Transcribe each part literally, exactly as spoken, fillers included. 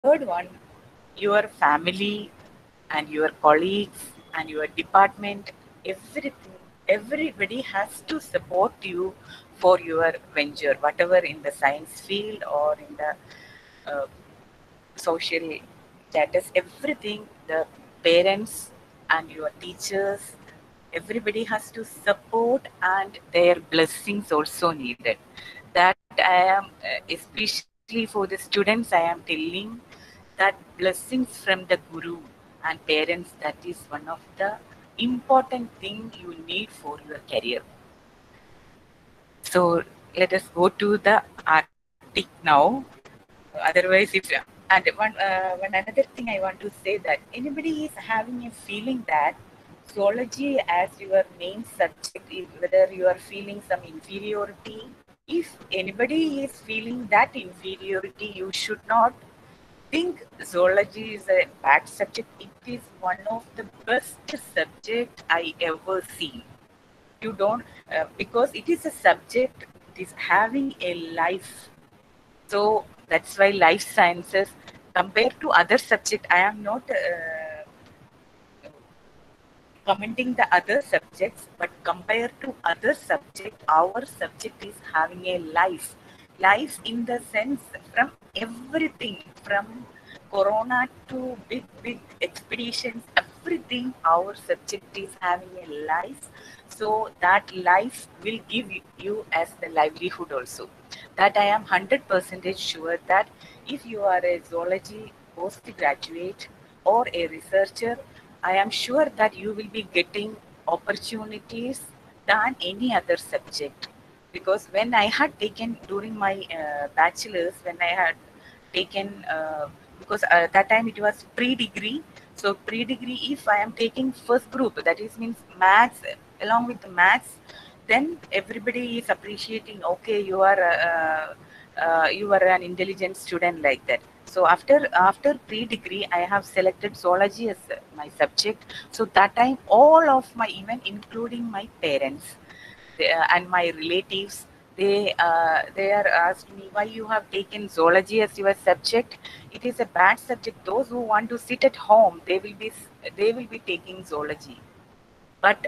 third one, your family and your colleagues and your department, everything, everybody has to support you for your venture, whatever in the science field or in the uh, social status, everything, the parents and your teachers, everybody has to support and their blessings also needed. That I am, uh, especially for the students, I am telling that blessings from the guru and parents, that is one of the important thing you need for your career. So let us go to the Arctic now. Otherwise, if and one uh, one another thing I want to say, that anybody is having a feeling that zoology as your main subject, if whether you are feeling some inferiority, if anybody is feeling that inferiority, you should not think zoology is a bad subject. It is one of the best subject I ever seen. You don't uh, because it is a subject. It is having a life, so that's why life sciences, compared to other subject, I am not uh, commenting the other subjects, but compared to other subject, our subject is having a life. Life in the sense from everything, from corona to big, big expeditions, everything, our subject is having a life. So that life will give you as the livelihood also. That I am one hundred percent sure that if you are a zoology postgraduate or a researcher, I am sure that you will be getting opportunities than any other subject. Because when I had taken during my uh, bachelor's, when I had taken, uh, because uh, that time it was pre-degree. So pre-degree, if I am taking first group, that is means maths, along with the maths, then everybody is appreciating. Okay, you are uh, uh, you are an intelligent student, like that. So after after pre-degree, I have selected zoology as my subject. So that time, all of my, even including my parents, they, uh, and my relatives, they uh, they are asked me, why you have taken zoology as your subject. It is a bad subject. Those who want to sit at home, they will be they will be taking zoology. But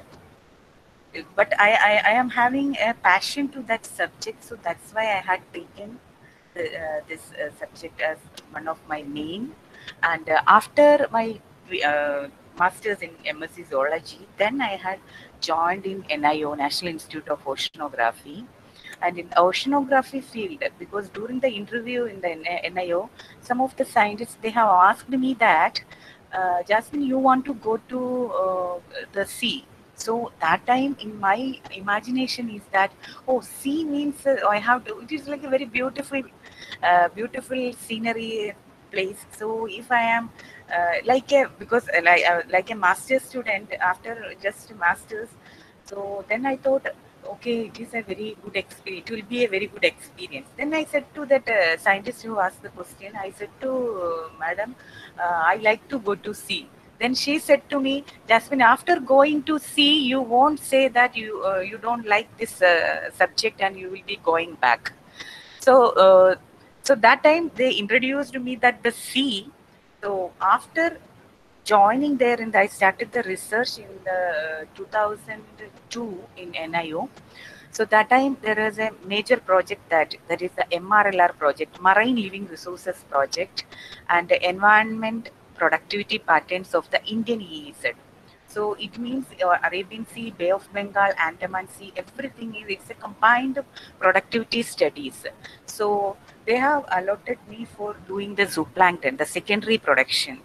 but I, I, I am having a passion to that subject, so that's why I had taken the, uh, this uh, subject as one of my main. And uh, after my uh, master's in M S c Zoology, then I had joined in N I O, National Institute of Oceanography. And in oceanography field, because during the interview in the N I O, some of the scientists, they have asked me that, uh, Jasmine, you want to go to uh, the sea. So that time in my imagination is that, oh, sea means uh, I have to, it is like a very beautiful, uh, beautiful scenery place. So if I am uh, like a, because uh, like, uh, like a master's student after just masters, so then I thought, okay, it is a very good experience. It will be a very good experience. Then I said to that uh, scientist who asked the question, I said to uh, Madam, uh, I like to go to sea. Then she said to me, Jasmine, after going to sea, you won't say that you uh, you don't like this uh, subject and you will be going back. So, uh, so that time they introduced me that the sea. So after joining there, and I started the research in the uh, two thousand two in N I O. So that time there is a major project, that that is the M R L R project, Marine Living Resources Project, and the Environment Productivity Patterns of the Indian E E Z. So it means uh, Arabian Sea, Bay of Bengal, Andaman Sea, everything is, it's a combined productivity studies. So they have allotted me for doing the zooplankton, the secondary production.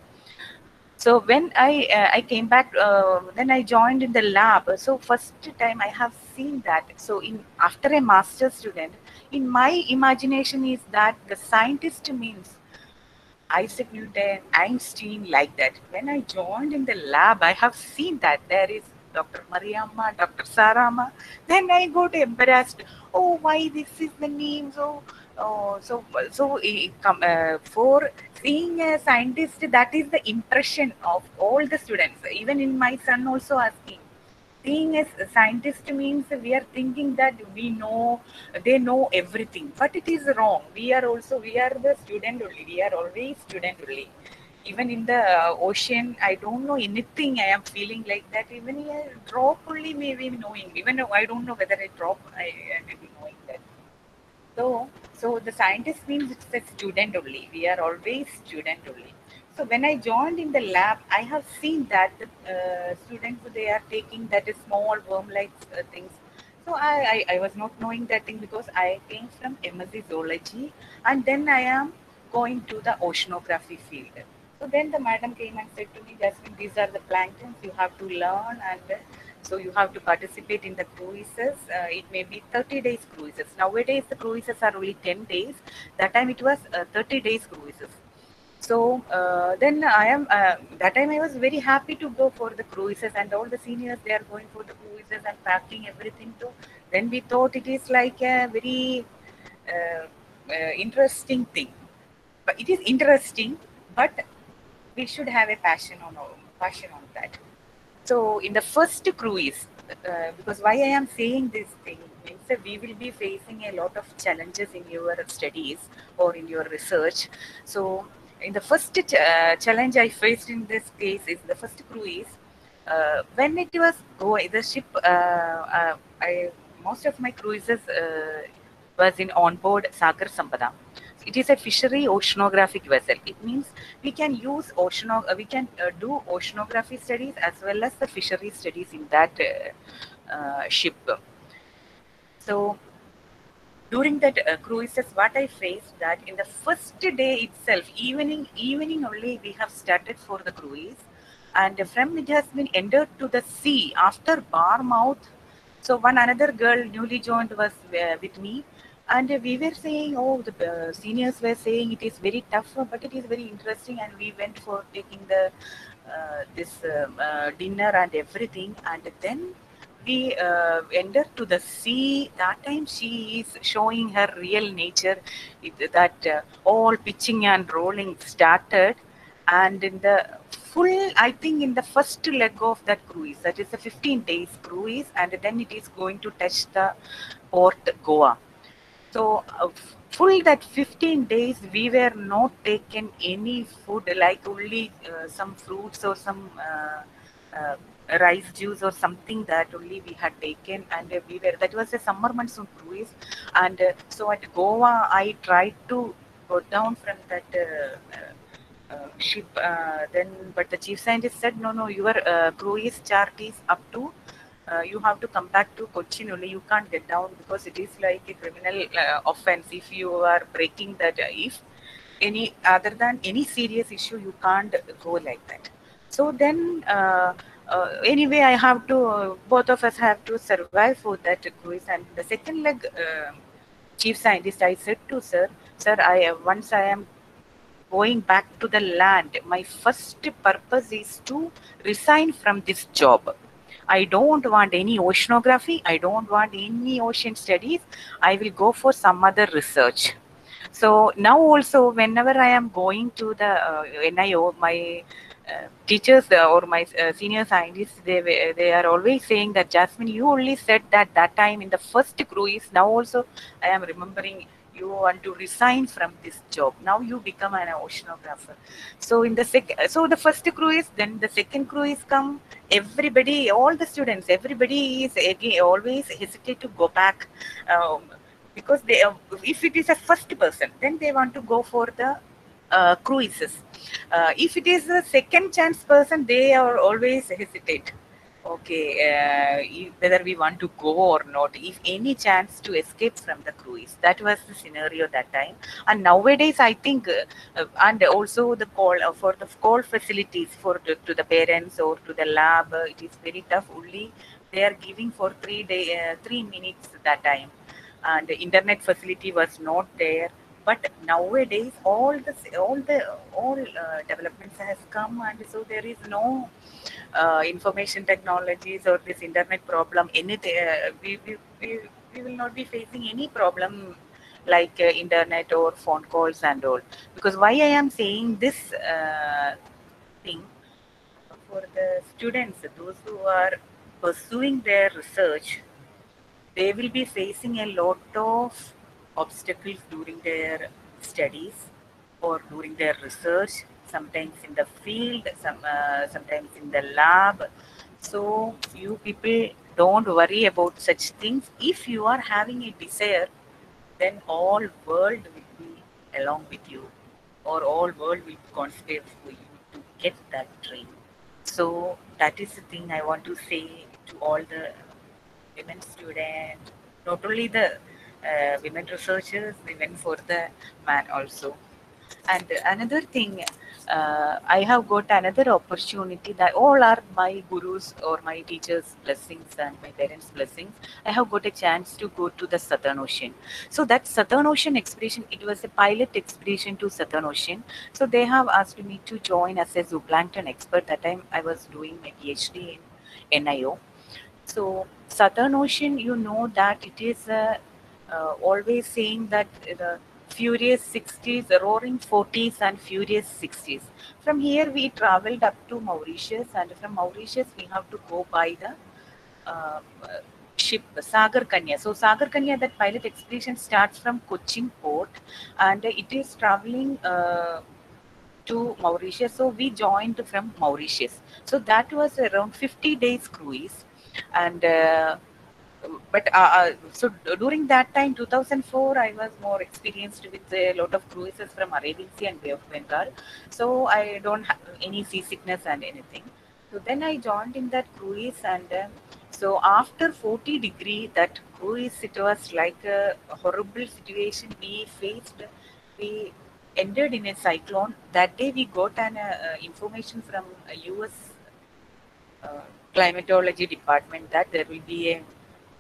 So when I uh, I came back, uh, then I joined in the lab. So first time I have seen that. So in after a master student, in my imagination is that the scientist means Isaac Newton, Einstein, like that. When I joined in the lab, I have seen that there is Doctor Mariamma, Doctor Sarama. Then I got embarrassed. Oh, why this is the name? So, oh, so, so eh, come, uh, for seeing a scientist, that is the impression of all the students. Even in my son also asking, being a scientist means we are thinking that we know, they know everything, but it is wrong. We are also, we are the student only. We are always student only. Even in the uh, ocean, I don't know anything. I am feeling like that. Even a drop only maybe knowing. Even though I don't know whether a drop I, I may be knowing that. So, so the scientist means it's a student only. We are always student only. So when I joined in the lab, I have seen that the uh, students, they are taking that small worm-like uh, things. So I, I, I was not knowing that thing because I came from M S c zoology, and then I am going to the oceanography field. So then the madam came and said to me, Jasmine, these are the planktons you have to learn, and uh, so you have to participate in the cruises. Uh, it may be thirty days cruises. Nowadays the cruises are only ten days. That time it was uh, thirty days cruises. So uh, then I am uh, that time I was very happy to go for the cruises, and all the seniors, they are going for the cruises and packing everything too. Then we thought it is like a very uh, uh, interesting thing. But it is interesting, but we should have a passion on passion on that. So in the first cruise, uh, because why I am saying this thing means that we will be facing a lot of challenges in your studies or in your research. So in the first ch- uh, challenge I faced in this case is the first cruise. Uh, when it was going, the ship, uh, uh, I most of my cruises uh, was in onboard Sagar Sampada. It is a fishery oceanographic vessel. It means we can use oceano- uh, we can uh, do oceanography studies as well as the fishery studies in that uh, uh, ship. So during that uh, cruises, what I faced that in the first day itself, evening, evening only we have started for the cruise, and from it has been entered to the sea after Barmouth. So one another girl newly joined was uh, with me, and we were saying, oh, the uh, seniors were saying it is very tough, but it is very interesting, and we went for taking the uh, this um, uh, dinner and everything, and then we uh, enter to the sea. That time she is showing her real nature. It, that uh, all pitching and rolling started, and in the full, I think in the first leg of that cruise, that is a fifteen days cruise, and then it is going to touch the port Goa. So uh, full that fifteen days we were not taken any food, like only uh, some fruits or some uh, uh, rice juice or something, that only we had taken, and uh, we were, that was a summer monsoon cruise. And uh, so at Goa I tried to go down from that uh, uh, uh, ship, uh, then but the chief scientist said, no, no, your uh, cruise chart is up to uh, you have to come back to Cochin only. You can't get down because it is like a criminal uh, offense if you are breaking that. Uh, if any other than any serious issue, you can't go like that. So then, uh, uh, anyway, I have to. Uh, both of us have to survive for that cruise. And the second leg, uh, chief scientist, I said to sir, sir, I uh, once I am going back to the land, my first purpose is to resign from this job. I don't want any oceanography. I don't want any ocean studies. I will go for some other research. So now also, whenever I am going to the uh, N I O, my uh, teachers uh, or my uh, senior scientists, they were- they are always saying that, Jasmine, you only said that that time in the first cruise. Now also, I am remembering, you want to resign from this job. Now you become an oceanographer. So in the sec, so the first cruise, then the second cruise come. Everybody, all the students, everybody is again always hesitate to go back. Um, because they, uh, if it is a first person, then they want to go for the uh, cruises. Uh, if it is a second chance person, they are always hesitate. Okay, uh, if- whether we want to go or not, if any chance to escape from the cruise. That was the scenario that time. And nowadays, I think, uh, uh, and also the call uh, for the call facilities for to, to the parents or to the lab, uh, it is very tough. Only they are giving for three day, uh, three minutes that time, and the internet facility was not there. But nowadays all the all the all uh, developments has come, and so there is no uh, information technologies or this internet problem. Anything, uh, we, we, we, we will not be facing any problem like uh, internet or phone calls and all. Because why I am saying this uh, thing, for the students, those who are pursuing their research, they will be facing a lot of obstacles during their studies or during their research, sometimes in the field, some, uh, sometimes in the lab. So you people don't worry about such things. If you are having a desire, then all world will be along with you, or all world will conspire for you to get that dream. So that is the thing I want to say to all the women students, not only the uh, women researchers, even for the man also. And another thing, uh, I have got another opportunity that all are my gurus or my teachers' blessings and my parents' blessings. I have got a chance to go to the Southern Ocean. So that Southern Ocean expedition, it was a pilot expedition to Southern Ocean. So they have asked me to join as a zooplankton expert. That time I was doing my PhD in N I O. So Southern Ocean, you know that it is uh, uh, always saying that the furious sixties, roaring forties, and furious sixties. From here, we traveled up to Mauritius, and from Mauritius, we have to go by the uh, uh, ship Sagar Kanya. So Sagar Kanya, that pilot expedition starts from Cochin port, and it is traveling Uh, to Mauritius. So we joined from Mauritius. So that was around fifty days cruise, and uh, but uh, uh, so during that time, two thousand four, I was more experienced with a lot of cruises from Arabian Sea and Bay of Bengal. So I don't have any seasickness and anything. So then I joined in that cruise, and uh, so after forty degree, that cruise, it was like a horrible situation we faced. We ended in a cyclone. That day we got an uh, uh, information from a U S uh, climatology department that there will be a,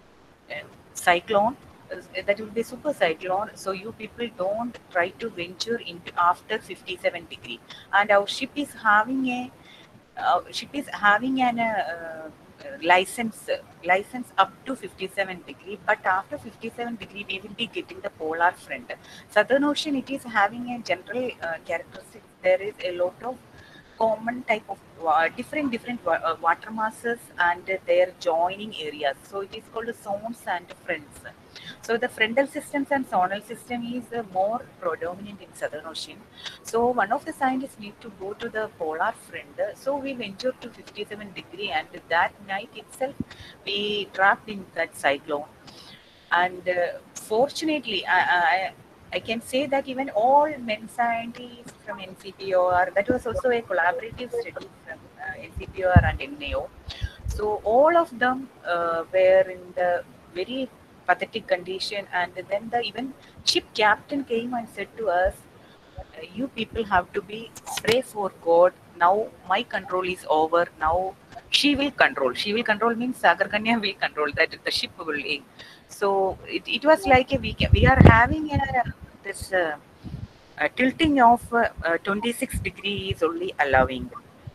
a cyclone. uh, That will be super cyclone. So you people don't try to venture into after fifty-seven degree. And our ship is having a uh, ship is having an uh, uh, license license up to fifty-seven degree, but after fifty-seven degree we will be getting the polar front. Southern Ocean, it is having a general uh, characteristic. There is a lot of common type of uh, different different wa- uh, water masses and their joining areas. So it is called zones and fronts. So the frontal systems and zonal system is uh, more predominant in Southern Ocean. So one of the scientists need to go to the polar front. So we ventured to fifty-seven degree, and that night itself we trapped in that cyclone. And uh, fortunately, I, I I can say that even all men scientists from N C P O R, that was also a collaborative study from uh, N C P O R and N A O. So all of them uh, were in the very pathetic condition, and then the even ship captain came and said to us, uh, "You people have to be pray for God. Now my control is over. Now she will control. She will control means Sagar Kanya will control that the ship will." So it, it was like a week. We are having a, this uh, uh, tilting of uh, uh, twenty-six degree is only allowing.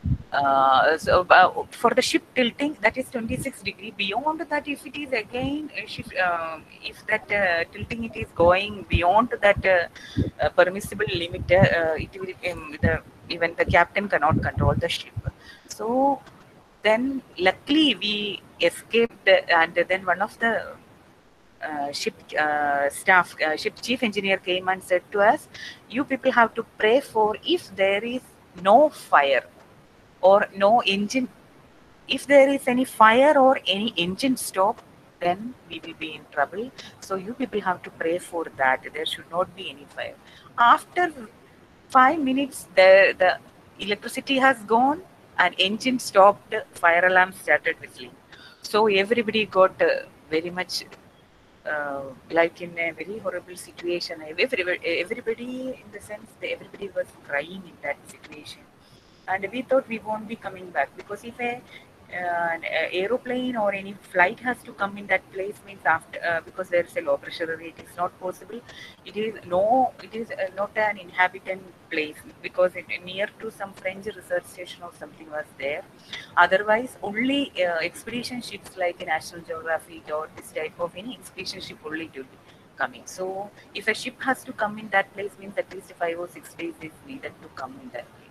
Uh, so uh, for the ship tilting, that is twenty-six degree. Beyond that, if it is again, uh, shift, uh, if that uh, tilting it is going beyond that uh, uh, permissible limit, uh, it will um, the even the captain cannot control the ship. So then, luckily, we escaped, and then one of the uh, ship uh, staff, uh, ship chief engineer came and said to us, "You people have to pray for if there is no fire or no engine. If there is any fire or any engine stop, then we will be in trouble. So you people have to pray for that. There should not be any fire." After five minutes, the the electricity has gone and engine stopped. Fire alarm started whistling. So everybody got uh, very much uh, like in a very horrible situation. Everybody, everybody in the sense that everybody was crying in that situation, and we thought we won't be coming back because if a uh, an aeroplane or any flight has to come in that place means after uh, because there is a low pressure area, it is not possible. It is no, it is uh, not an inhabitant place because it near to some French research station or something was there. Otherwise, only uh, expedition ships like National Geographic or this type of any expedition ship only it will be coming. So if a ship has to come in that place means at least five or six days is needed to come in that place.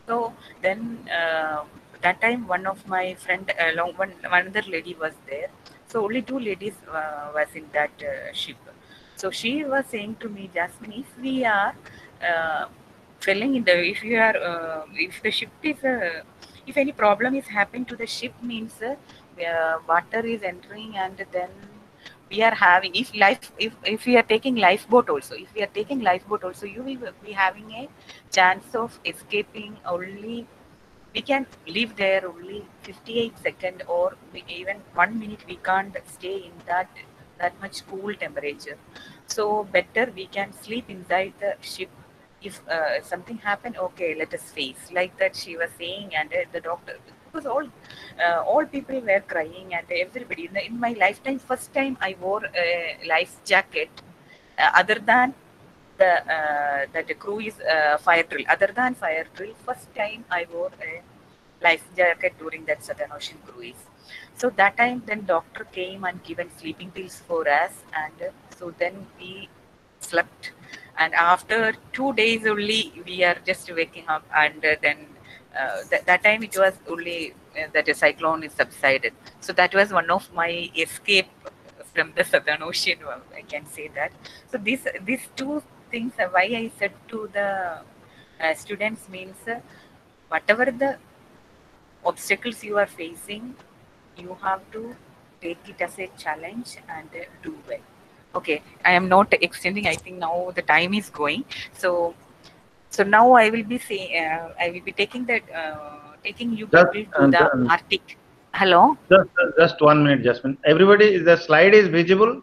So then uh, that time one of my friend along one one other lady was there. So only two ladies uh, was in that uh, ship. So she was saying to me, Jasmine, if we are uh, failing in the if you are uh, if the ship is uh, if any problem is happening to the ship means uh, uh, water is entering and then we are having if life if if we are taking lifeboat also if we are taking lifeboat also you will be having a chance of escaping only we can live there only fifty-eight second or we, even one minute we can't stay in that that much cool temperature, so better we can sleep inside the ship if uh, something happen, okay, let us face like that she was saying. And uh, the doctor, because all uh, all people were crying and everybody in, the, in my lifetime first time I wore a life jacket uh, other than the uh, that the crew is uh, fire drill. Other than fire drill, first time I wore a life jacket during that Southern Ocean cruise. So that time, then doctor came and given sleeping pills for us, and uh, so then we slept. And after two days only, we are just waking up, and uh, then uh, th- that time it was only uh, that a cyclone is subsided. So that was one of my escape from the Southern Ocean. uh, I can say that. So these these two things, uh, why I said to the uh, students means uh, whatever the obstacles you are facing, you have to take it as a challenge and uh, do well. Okay, I am not extending. I think now the time is going. So, so now I will be saying, uh, I will be taking that, uh, taking you Just, people to uh, the ju- Arctic. Hello. just, just one minute, Jasmine. Everybody, the slide is visible.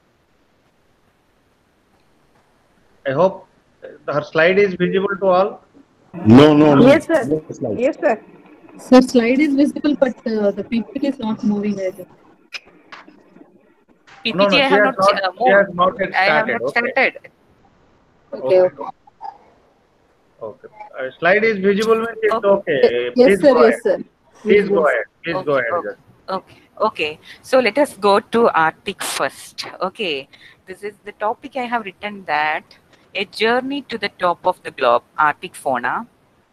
I hope uh, her slide is visible to all. No, no, no. Yes, sir. No slide. Yes, sir. Sir, slide is visible, but uh, the P P T is not moving, I think. No, P P T no, I she have has not not. uh, She has moved. not yet I have started. not Okay, started. Okay, okay, okay. okay. Uh, slide is visible means it's Okay. Ye- okay. Yes, Please sir, go yes, ahead. sir. Please go Visible. ahead. Please go Okay. ahead, Okay. Jasmine. Okay. Okay. So let us go to Arctic first. Okay. This is the topic I have written that a journey to the top of the globe, Arctic fauna.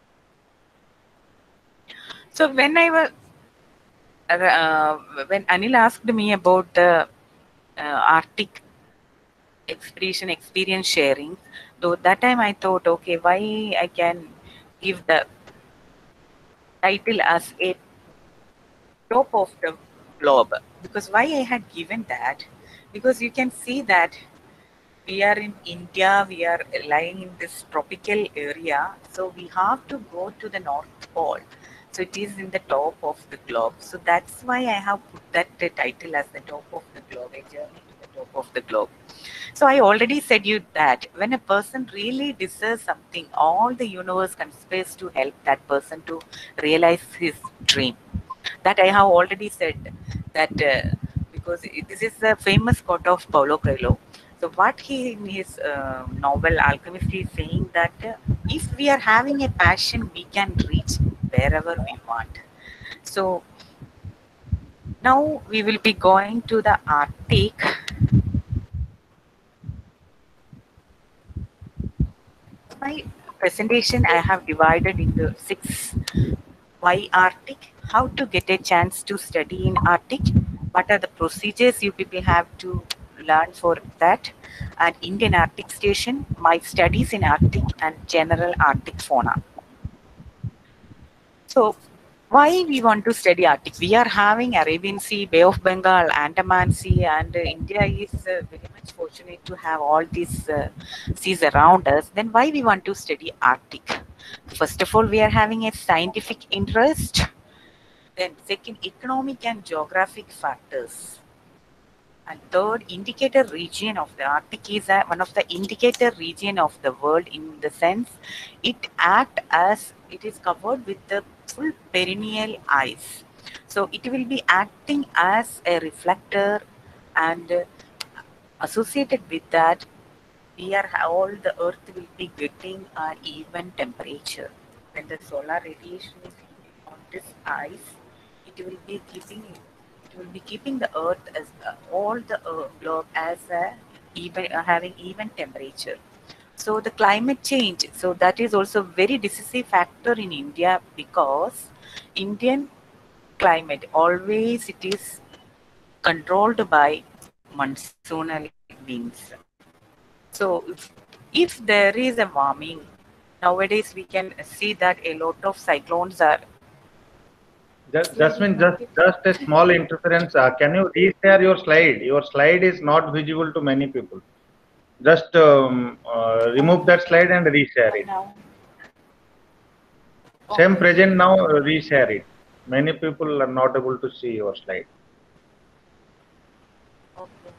So when I was uh, when Anil asked me about the uh, Arctic expedition experience sharing, though that time I thought, okay, why I can give the title as a top of the globe, because why I had given that, because you can see that we are in India, we are lying in this tropical area, so we have to go to the North Pole. So it is in the top of the globe. So that's why I have put that uh, title as the top of the globe, a journey to the top of the globe. So I already said you that when a person really deserves something, all the universe conspires to help that person to realize his dream. That I have already said that uh, because it- this is a famous quote of Paulo Coelho. So what he in his uh, novel Alchemist is saying that uh, if we are having a passion, we can reach wherever we want. So now we will be going to the Arctic. My presentation I have divided into six. Why Arctic? How to get a chance to study in Arctic? What are the procedures you people have to learn for that? And Indian Arctic Station, my studies in Arctic and general Arctic fauna. So why we want to study Arctic? We are having Arabian Sea, Bay of Bengal, Andaman Sea, and uh, India is uh, very much fortunate to have all these uh, seas around us. Then why we want to study Arctic? First of all, we are having a scientific interest. Then second, economic and geographic factors. And third, indicator region of the Arctic is a, one of the indicator region of the world in the sense it act as it is covered with the full perennial ice. So it will be acting as a reflector and uh, associated with that we are all the earth will be getting an even temperature. When the solar radiation is hitting on this ice, it will be keeping it will be keeping the earth as uh, all the uh, globe as a even uh, having even temperature. So the climate change, so that is also very decisive factor in India, because Indian climate always it is controlled by monsoonal winds. So if, if there is a warming, nowadays we can see that a lot of cyclones are Ju- Jasmine, just just a small interference. Uh, can you reshare your slide? Your slide is not visible to many people. Just um, uh, remove that slide and reshare it. now. Same Okay. present now, uh, reshare it. Many people are not able to see your slide. Okay.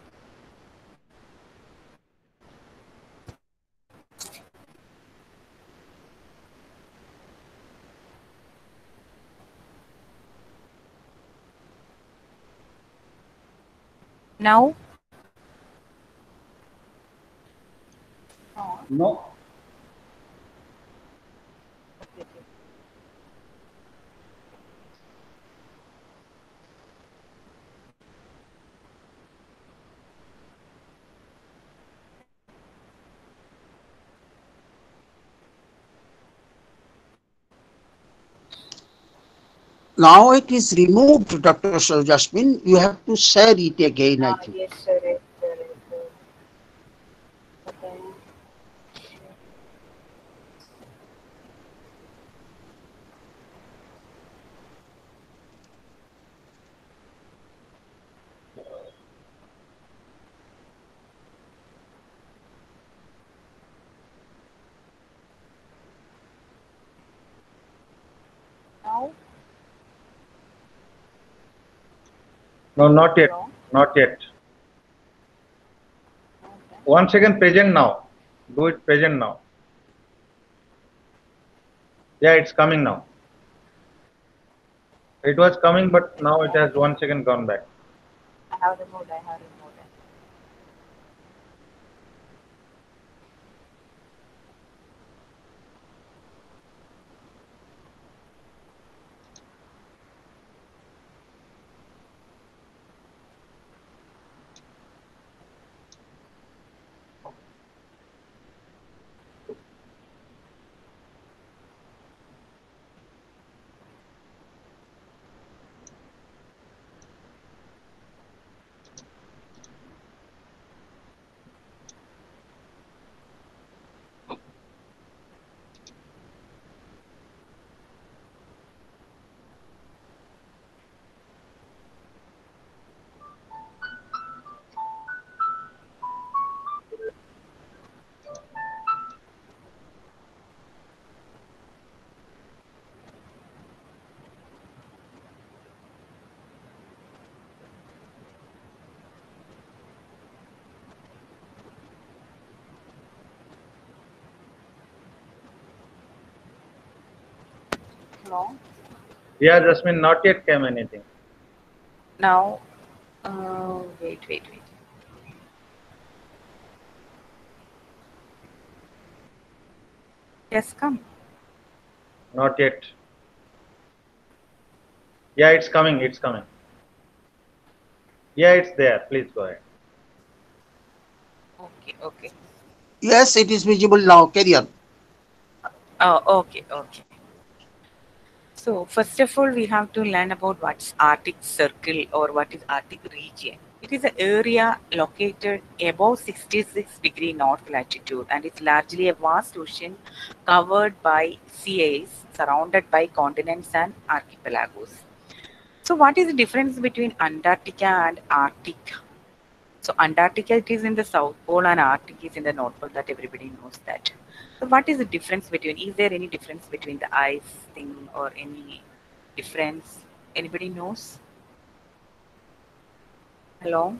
Now, No. Now it is removed, Doctor Jasmine. You have to share it again, I ah, think. yes, sir. Yes, sir. Yes, sir. Okay. Now, No, not yet. hello. Not yet. Okay. One second, present now. Do it present now. Yeah, it's coming now. It was coming, but now it has one second gone back. I have removed. I have removed it. Hello. Yeah, Jasmine, not yet came anything. Now, uh, wait, wait, wait. Yes, come. Not yet. Yeah, it's coming. It's coming. Yeah, it's there. Please go ahead. Okay, okay. Yes, it is visible now. Carry on. Oh, okay, okay. So first of all, we have to learn about what's Arctic Circle or what is Arctic region. It is an area located above sixty-six degree north latitude, and it's largely a vast ocean covered by sea ice, surrounded by continents and archipelagos. So what is the difference between Antarctica and Arctic? So Antarctica it is in the South Pole and Arctic is in the North Pole, that everybody knows that. So what is the difference between, is there any difference between the ice thing or any difference? Anybody knows? Hello?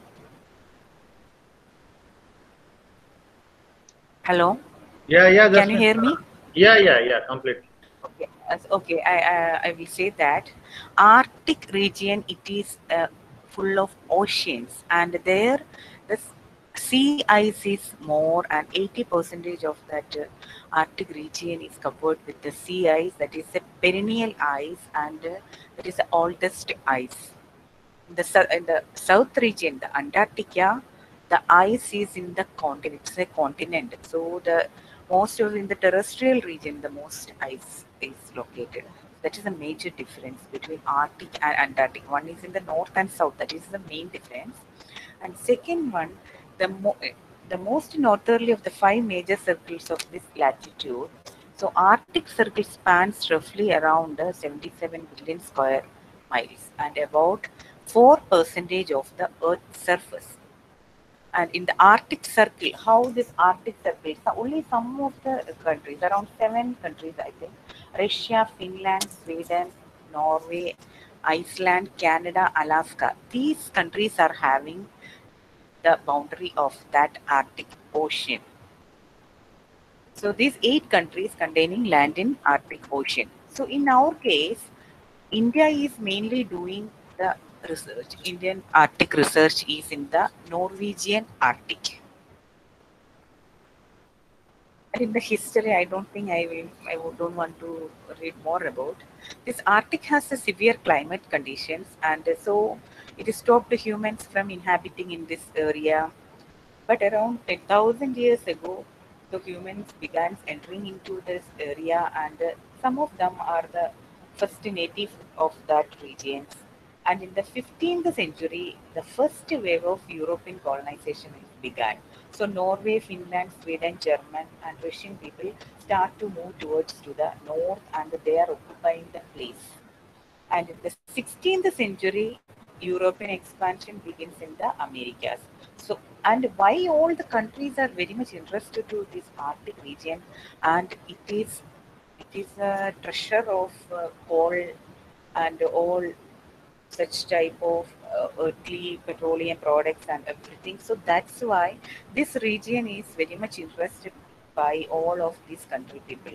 Hello? Yeah, yeah, Can you Jasmine. hear me? Yeah, yeah, yeah, completely. Okay, as- okay. I, I I will say that Arctic region it is uh, full of oceans, and there the s- sea ice is more, and eighty percentage of that uh, Arctic region is covered with the sea ice. That is a perennial ice, and uh, that is the oldest ice. In the sou- in the south region, the Antarctica, the ice is in the continent. It's a continent, so the most of in the terrestrial region, the most ice is located. That is a major difference between Arctic and Antarctic. One is in the north and south. That is the main difference. And second one, the mo- the most northerly of the five major circles of this latitude. So Arctic circle spans roughly around uh, seventy-seven billion square miles and about four percentage of the Earth's surface. And in the Arctic Circle, how this Arctic Circle, so only some of the countries, around seven countries, I think, Russia, Finland, Sweden, Norway, Iceland, Canada, Alaska. These countries are having the boundary of that Arctic Ocean. So these eight countries containing land in Arctic Ocean. So in our case, India is mainly doing the research. Indian Arctic research is in the Norwegian Arctic. And in the history, I don't think I will. I would- don't want to read more about this. Arctic has a severe climate conditions, and so it has stopped humans from inhabiting in this area. But around ten thousand years ago, the humans began entering into this area, and uh, some of them are the first native of that region. And in the fifteenth century, the first wave of European colonization began. So Norway, Finland, Sweden, German, and Russian people start to move towards to the north, and they are occupying the place. And in the sixteenth century, European expansion begins in the Americas. So, and why all the countries are very much interested to this Arctic region, and it is it is a treasure of uh, coal and all such type of uh, earthly petroleum products and everything. So that's why this region is very much interested by all of these country people.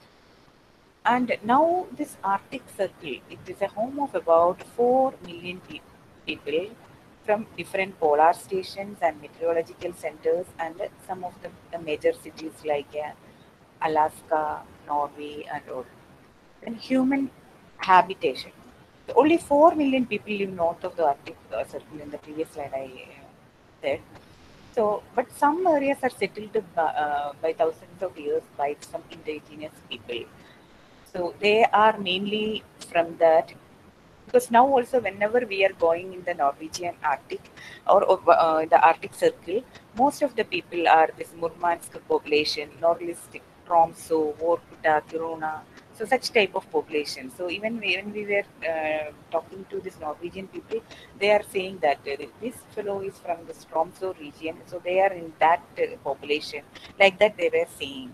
And now this Arctic Circle, it is a home of about four million pe- people from different polar stations and meteorological centers and some of the, the major cities like uh, Alaska, Norway and all. And human habitation. Only four million people live north of the Arctic uh, Circle in the previous slide I uh, said. So, but some areas are settled by, uh, by thousands of years by some indigenous people. So they are mainly from that because now also whenever we are going in the Norwegian Arctic or uh, the Arctic Circle, most of the people are this Murmansk population, Norilsk, Tromsø, Vorkuta, Kiruna, so such type of population. So even when we were uh, talking to this Norwegian people, they are saying that uh, this fellow is from the Tromsø region, so they are in that uh, population, like that they were saying.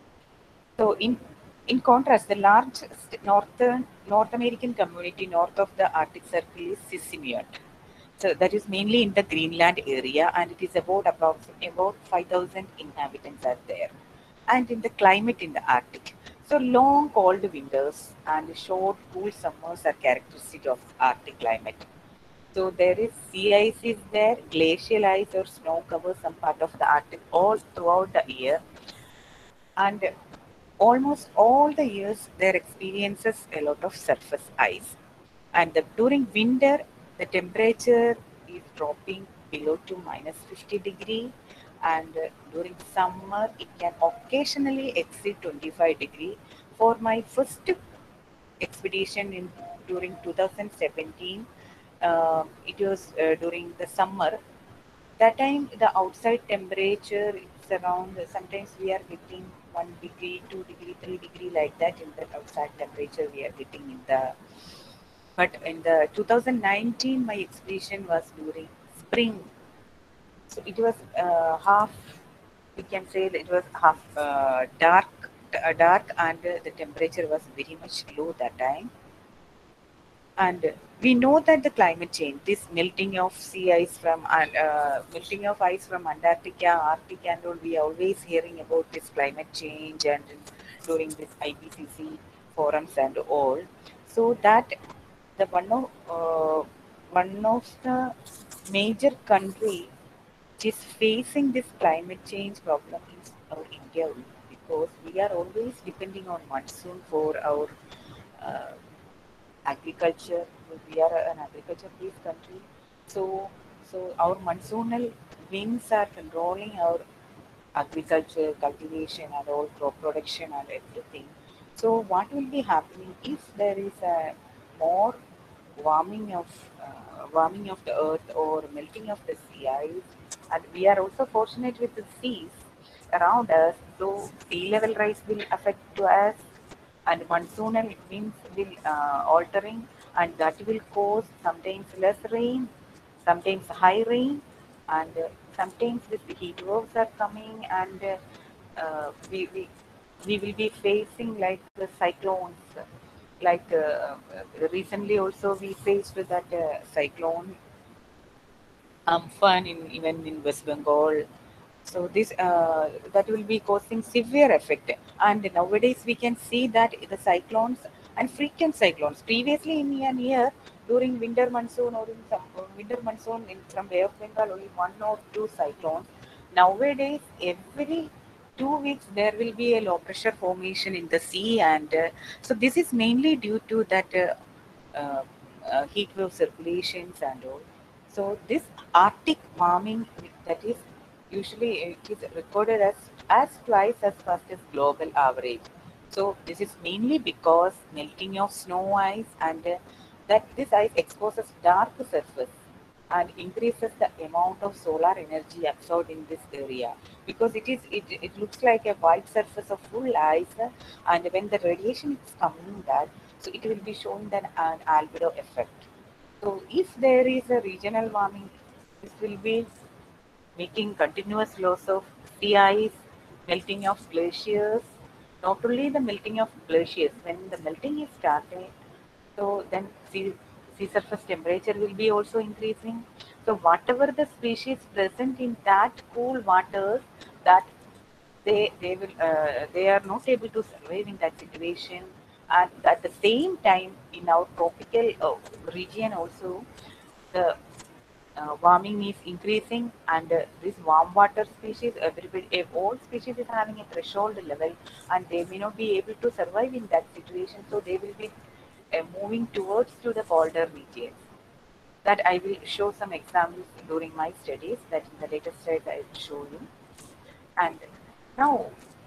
So in in contrast, the large northern North American community north of the Arctic Circle is Sisimiut. So that is mainly in the Greenland area, and it is about approximately about five thousand inhabitants are there. And in the climate in the Arctic, so long cold winters and short cool summers are characteristic of Arctic climate. So there is sea ice is there, glacial ice or snow covers some part of the Arctic all throughout the year, and almost all the years there experiences a lot of surface ice. And the, during winter, the temperature is dropping below to minus fifty degree, and uh, during summer it can occasionally exceed twenty-five degree. For my first expedition in during two thousand seventeen, uh, it was uh, during the summer. That time the outside temperature is around, sometimes we are getting one degree, two degree, three degree like that in the outside temperature we are getting in the. But in the two thousand nineteen my expedition was during spring, so it was uh, half, we can say that it was half uh, dark, uh, dark and uh, the temperature was very much low that time. And we know that the climate change, this melting of sea ice from An- uh, melting of ice from Antarctica, Arctic, and all, we are always hearing about this climate change and during this I P C C forums and all. So that the one of uh, one of the major country which is facing this climate change problem is our India only, because we are always depending on monsoon for our uh, agriculture. We are an agriculture-based country, so so our monsoonal winds are controlling our agriculture, cultivation, and all crop production and everything. So, what will be happening if there is a more warming of uh, warming of the earth or melting of the sea ice, and we are also fortunate with the seas around us. So, sea level rise will affect to us, and monsoonal winds will uh, altering, and that will cause sometimes less rain, sometimes high rain, and uh, sometimes the heat waves are coming, and uh, uh, we, we we will be facing like the cyclones. Like uh, uh, recently, also we faced with that uh, cyclone Amphan in even in West Bengal. So this uh, that will be causing severe effect. And nowadays we can see that the cyclones and frequent cyclones. Previously in a year during winter monsoon or in some uh, winter monsoon in from Bay of Bengal only one or two cyclones. Nowadays every two weeks there will be a low pressure formation in the sea, and uh, so this is mainly due to that uh, uh, uh, heat wave circulations and all. So this Arctic warming that is usually it is recorded as as twice as fast as global average. So this is mainly because melting of snow ice, and uh, that this ice exposes dark surface and increases the amount of solar energy absorbed in this area, because it is it, it looks like a white surface of full ice, uh, and when the radiation is coming that, so it will be showing then an albedo effect. So if there is a regional warming, this will be making continuous loss of sea ice, melting of glaciers. Not only the melting of glaciers, when the melting is started, so then sea, sea surface temperature will be also increasing. So whatever the species present in that cool waters, that they they will uh, they are not able to survive in that situation. And at the same time, in our tropical uh, region also, the uh, warming is increasing, and uh, this warm water species, everybody, eh, all species is having a threshold level, and they may not be able to survive in that situation. So they will be uh, moving towards to the colder regions. That I will show some examples during my studies. That in the later slides I will show you. And now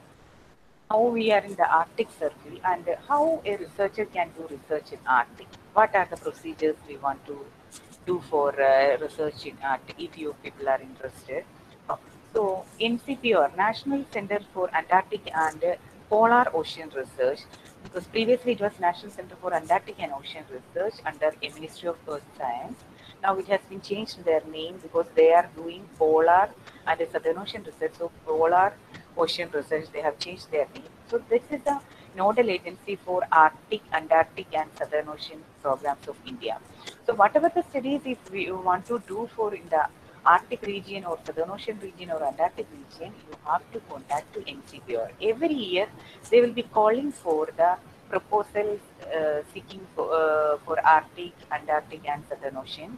how we are in the Arctic Circle, and how a researcher can do research in Arctic. What are the procedures we want to do for uh, research in Arctic if you people are interested? Uh, So, N C P R, National Center for Antarctic and uh, Polar Ocean Research, because previously it was National Center for Antarctic and Ocean Research under a Ministry of Earth Science. Now it has been changed their name because they are doing polar and the Southern Ocean research. So polar ocean research, they have changed their name. So this is the nodal agency for Arctic, Antarctic and Southern Ocean programs of India. So whatever the studies if we want to do for in the Arctic region or Southern Ocean region or Antarctic region, you have to contact to N C P R. Every year they will be calling for the proposals uh, seeking for, uh, for Arctic, Antarctic and Southern Ocean.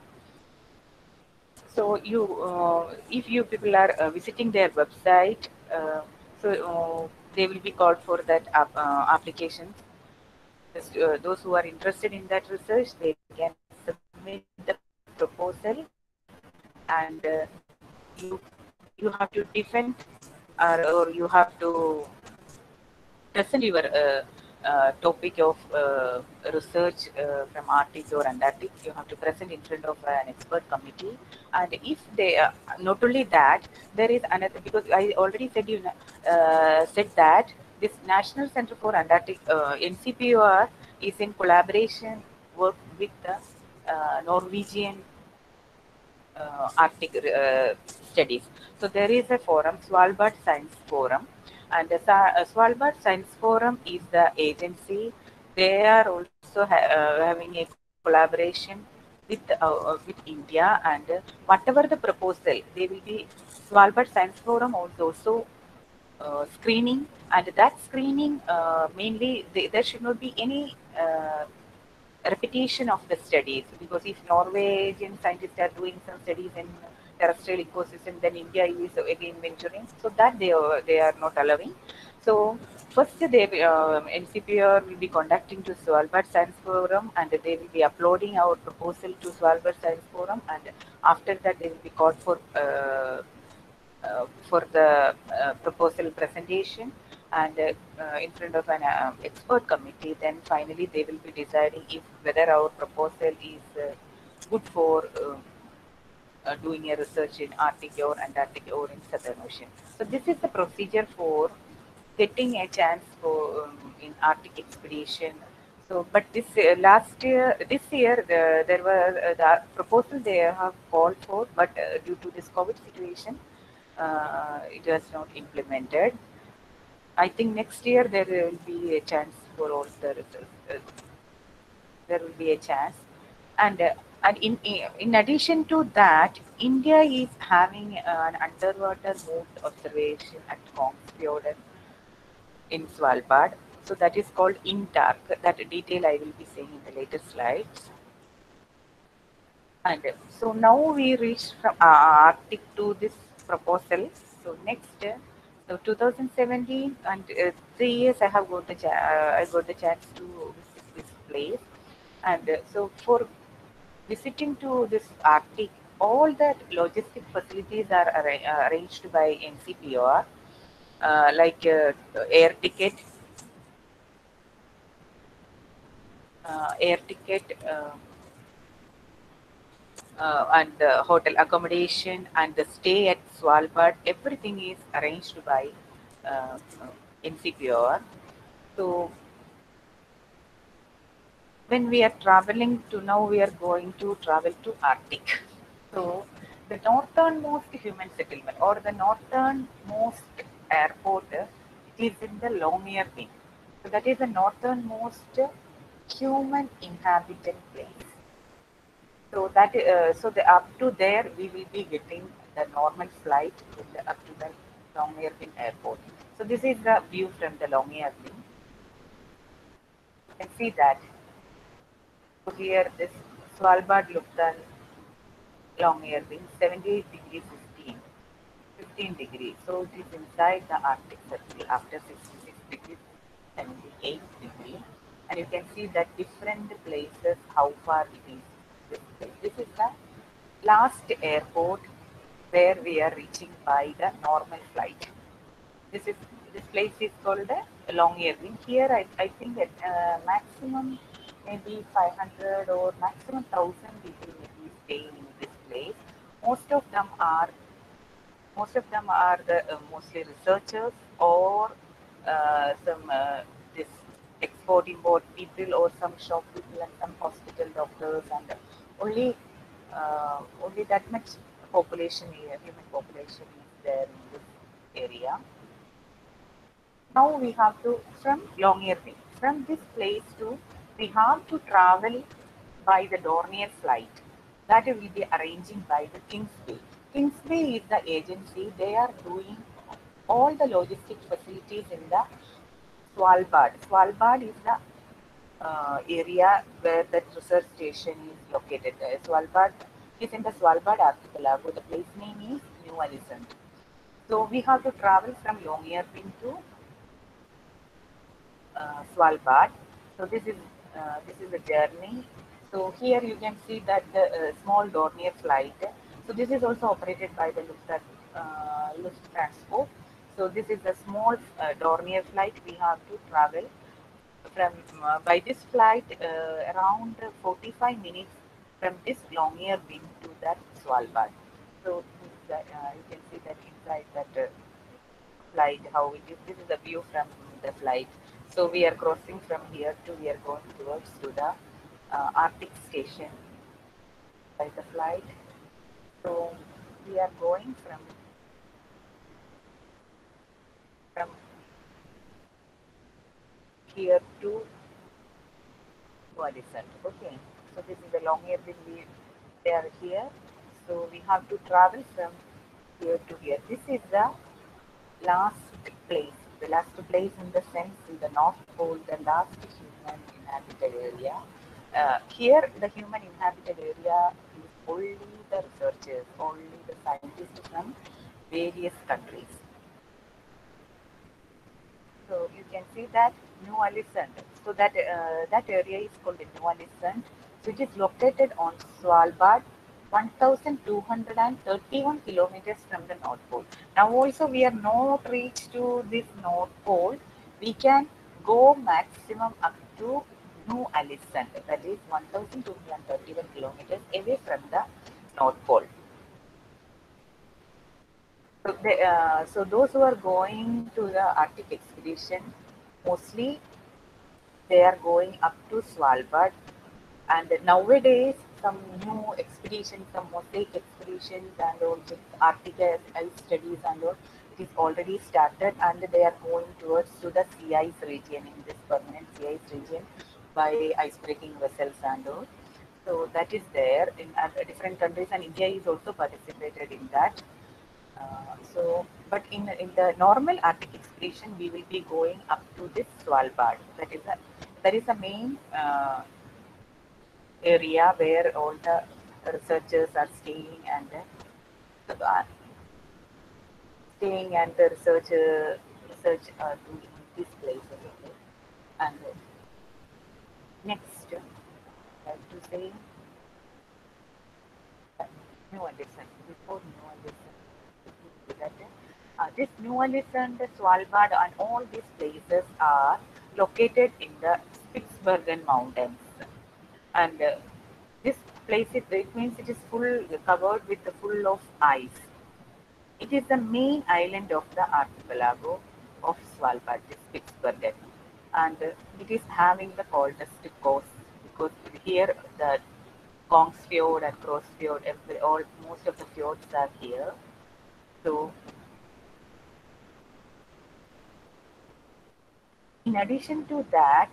So you, uh, if you people are uh, visiting their website, uh, so uh, they will be called for that app, uh, applications. Just, uh, those who are interested in that research, they can submit the proposal, and uh, you you have to defend, or, or you have to present your uh, uh, topic of uh, research uh, from Arctic or Antarctic. You have to present in front of an expert committee, and if they uh, not only that, there is another, because I already said you uh, said that this National Center for Antarctic uh, N C P O R is in collaboration work with the uh, Norwegian uh, Arctic uh, studies. So there is a forum, Svalbard Science Forum, and the Sa- uh, Svalbard Science Forum is the agency. They are also ha- uh, having a collaboration with uh, uh, with India, and uh, whatever the proposal, they will be Svalbard Science Forum also also uh, screening, and that screening uh, mainly they, there should not be any uh, repetition of the studies, because if Norwegian scientists are doing some studies in terrestrial ecosystem, then India is again venturing, so that they are, they are not allowing. So first they um, N C P R will be conducting to Svalbard Science Forum, and they will be uploading our proposal to Svalbard Science Forum, and after that they will be called for uh, uh, for the uh, proposal presentation and uh, uh, in front of an uh, expert committee. Then finally they will be deciding if whether our proposal is uh, good for uh, uh, doing a research in Arctic or Antarctic or in Southern Ocean. So this is the procedure for getting a chance for um, in Arctic expedition. So, but this uh, last year, this year, the, there were uh, the proposal they have called for, but uh, due to this COVID situation, uh, it was not implemented. I think next year there will be a chance for all the results. Uh, there will be a chance, and uh, and in in addition to that, India is having an underwater moon observation at Kongsfjorden in Svalbard. So that is called INTARC. That detail I will be saying in the later slides. And uh, so now we reached from uh, Arctic to this proposal. So next, uh, so two thousand seventeen and uh, three years I have got the cha- uh, I got the chance to visit this place. And uh, so for visiting to this Arctic, all the logistic facilities are arra- uh, arranged by N C P R, uh, like uh, air ticket, uh, air ticket, uh, uh, and the hotel accommodation and the stay at Svalbard. Everything is arranged by uh, N C P R. So when we are traveling to now, we are going to travel to Arctic. So the northernmost human settlement or the northernmost airport is in the Longyearbyen. So that is the northernmost human inhabited place. So that uh, so the up to there we will be getting the normal flight with the, up to the Longyearbyen airport. So this is the view from the Longyearbyen. You can see that. So here this Svalbard Luftan Longyearbyen seventy-eight degrees fifteen. fifteen degrees. So it is inside the Arctic Circle after sixty-six degrees, seventy-eight degrees. And you can see that different places, how far it is. This, place. This is the last airport where we are reaching by the normal flight. This is this place is called the Longyearbyen. Here, I, I think that uh, maximum maybe five hundred or maximum one thousand people may be staying in this place. Most of them are most of them are the uh, mostly researchers or uh, some uh, this export import people or some shop people and some hospital doctors and only uh, only that much population here, human population is there in this area. Now we have to from Longyearbyen. From this place to we have to travel by the Dornier flight. That we will be arranging by the Kingsway. Kingsway is the agency. They are doing all the logistic facilities in the Svalbard. Svalbard is the uh, area where the research station is located. Uh, Svalbard is in the Svalbard archipelago. The place name is New Alisund. So we have to travel from Longyearbyen to uh, Svalbard. So this is uh, this is a journey. So here you can see that the uh, small Dornier flight. So this is also operated by the Lufthansa uh, Lufttransport. So this is a small uh, Dornier flight. We have to travel from uh, by this flight uh, around forty-five minutes from this Longyearbyen to that Svalbard. So this is the, uh, you can see that inside that uh, flight how it is. This is the view from the flight. So we are crossing from here to we are going towards to the uh, Arctic station by the flight. So we are going from from here to Alisund. Okay. So this is the Longyearbyen. We they are here. So we have to travel from here to here. This is the last place. The last place in the sense in the North Pole, the last human inhabited area. Uh, here, the human inhabited area is only the researchers, only the scientists from various countries. So you can see that New Alisund. So that uh, that area is called New Alisund. So it is located on Svalbard one thousand two hundred thirty-one kilometers from the North Pole. Now also we are not reached to this North Pole. We can go maximum up to New Alison, that is one thousand two hundred thirty-one kilometers away from the North Pole. So, they, uh, so those who are going to the Arctic expedition, mostly they are going up to Svalbard. And nowadays, some new expeditions, some mosaic expeditions, and also Arctic ice studies and all, it is already started, and they are going towards to the sea ice region, in this permanent sea ice region, by ice breaking vessels and all. So that is there in uh, different countries, and India is also participated in that. Uh, so, but in in the normal Arctic expedition, we will be going up to this Svalbard. That is a that is a main uh, area where all the researchers are staying, and uh, staying and the research uh, research uh, doing in these places. Okay. And uh, next, I have to say uh, New Alison. Before New Alison, that uh, this New Alison, the Svalbard, and all these places are located in the Spitsbergen Mountains, and uh, this place it, it means it is full covered with the full of ice. It is the main island of the archipelago of Svalbard, this Spitsbergen, and uh, it is having the coldest coast because here the Kongsfjord and Kroksfjord, every all most of the fjords are here. So, in addition to that,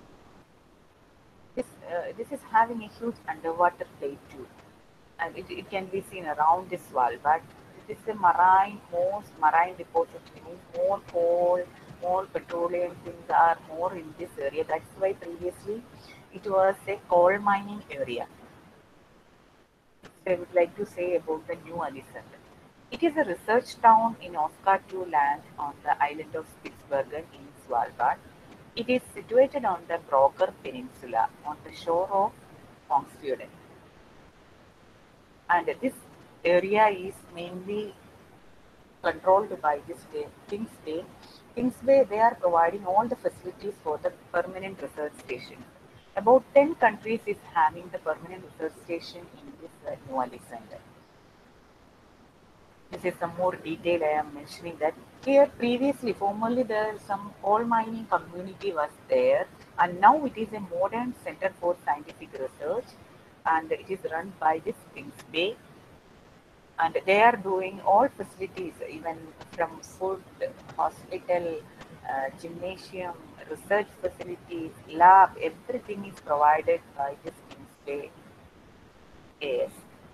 this uh, this is having a huge underwater plateau, and it, it can be seen around this Svalbard. It is a marine, most marine repository, more coal, more petroleum things are more in this area. That's why previously it was a coal mining area. So I would like to say about the New Alison. It is a research town in Oscar two Land on the island of Spitsbergen in Svalbard. It is situated on the Broker Peninsula on the shore of Kongsfjorden. And this area is mainly controlled by this day, Kings Bay. Kings Bay, they are providing all the facilities for the permanent research station. About ten countries is having the permanent research station in this uh, New Alison. This is some more detail I am mentioning that here previously, formerly there some coal mining community was there, and now it is a modern center for scientific research, and it is run by this Kings Bay, and they are doing all facilities, even from food, hospital, uh, gymnasium, research facilities, lab, everything is provided by this Kings Bay A S.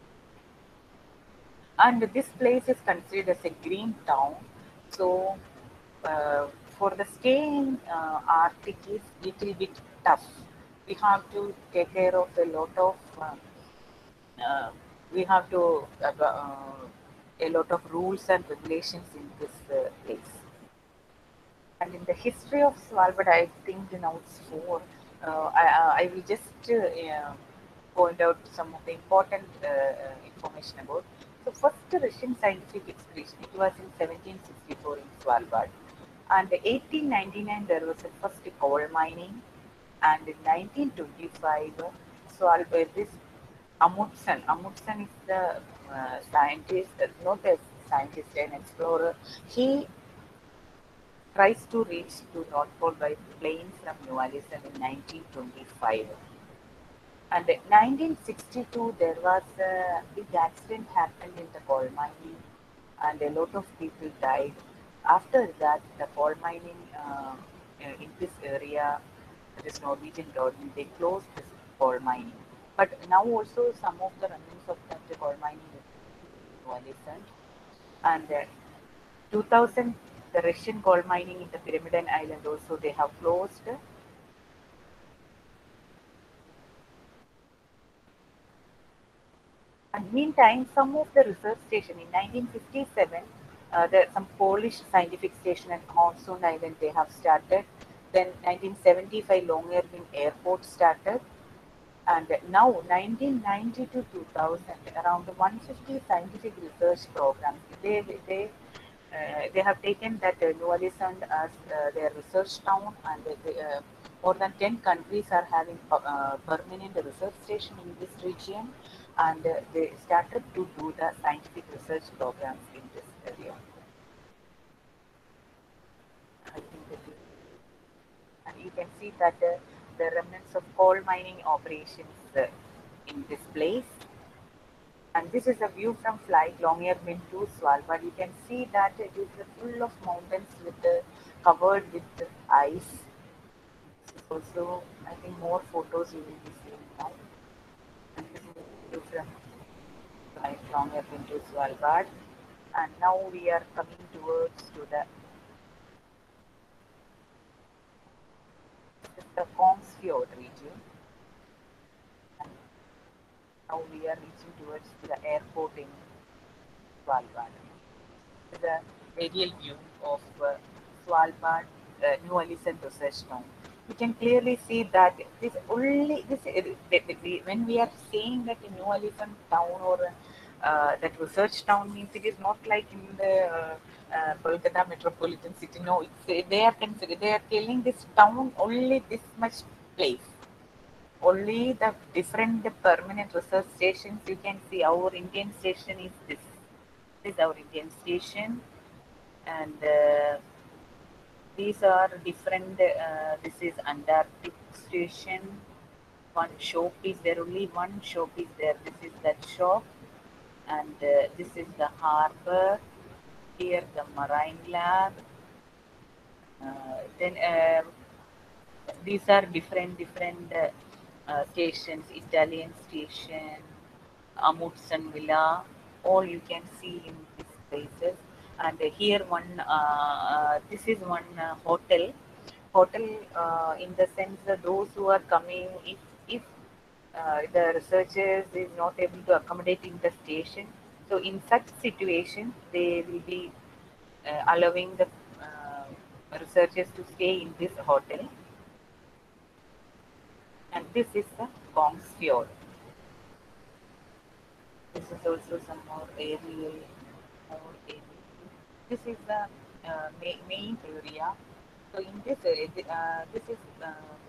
And this place is considered as a green town. So uh, for the stay in uh, Arctic is little bit tough. We have to take care of a lot of. Uh, uh, we have to uh, uh, a lot of rules and regulations in this uh, place. And in the history of Svalbard, I think now it's four. Uh, I, I will just uh, point out some of the important uh, uh, information about. So first Russian scientific expedition, it was in seventeen sixty-four in Svalbard. And in eighteen ninety-nine, there was a first coal mining. And in nineteen twenty-five, Svalbard, this Amundsen, Amundsen is the uh, scientist, uh, not a scientist, an explorer. He tries to reach to North Pole by plane from New Alison in nineteen twenty-five. And in nineteen sixty-two, there was a big accident happened in the coal mining, and a lot of people died. After that, the coal mining uh, in this area, this Norwegian government, they closed this coal mining. But now also some of the remnants of the coal mining is New Alison. And uh, two thousand, the Russian coal mining in the Pyramiden Island also they have closed. And meantime, some of the research station in nineteen fifty-seven, uh, there some Polish scientific station at Hornsund Island they have started. Then nineteen seventy-five, Longyearbyen Airport started, And now, nineteen ninety to two thousand, around one hundred fifty scientific research programs, they, they, uh, they have taken that uh, New Alisand as uh, their research town, and they, uh, more than ten countries are having uh, permanent research station in this region, and uh, they started to do the scientific research programs in this area. I think that is, and you can see that uh, the remnants of coal mining operations uh, in this place. And this is a view from flight Longyearbyen to Svalbard. You can see that it is full of mountains with the, covered with the ice. This is also, I think, more photos you will be seeing now. And this is a view from flight Longyearbyen to Svalbard. And now we are coming towards to the, this is the Kongsfjord region. And now we are reaching towards the airport in Svalbard. This is a aerial view of uh, Svalbard, uh, New Alisand research town. You can clearly see that this only this uh, when we are saying that in New Alisand town or uh, that research town means it is not like in the uh, uh, Kolkata metropolitan city. No, it's, they are consider, they are telling this town only this much place. Only the different permanent research stations you can see. Our Indian station is this. This is our Indian station, and uh, these are different. Uh, this is Antarctic station. One showpiece there. Only one showpiece there. This is that shop, and uh, this is the harbor. Here the marine lab. Uh, then uh, these are different different uh, uh, stations. Italian station, Amundsen Villa. All you can see in these places. And uh, here one. Uh, this is one uh, hotel. Hotel uh, in the sense that those who are coming, if if uh, the researchers is not able to accommodate in the station, so in such situation they will be uh, allowing the uh, researchers to stay in this hotel. And this is the Kongsfjord. This is also some more aerial, more aerial. This is the uh, ma- main area. So in this area, uh, this is uh,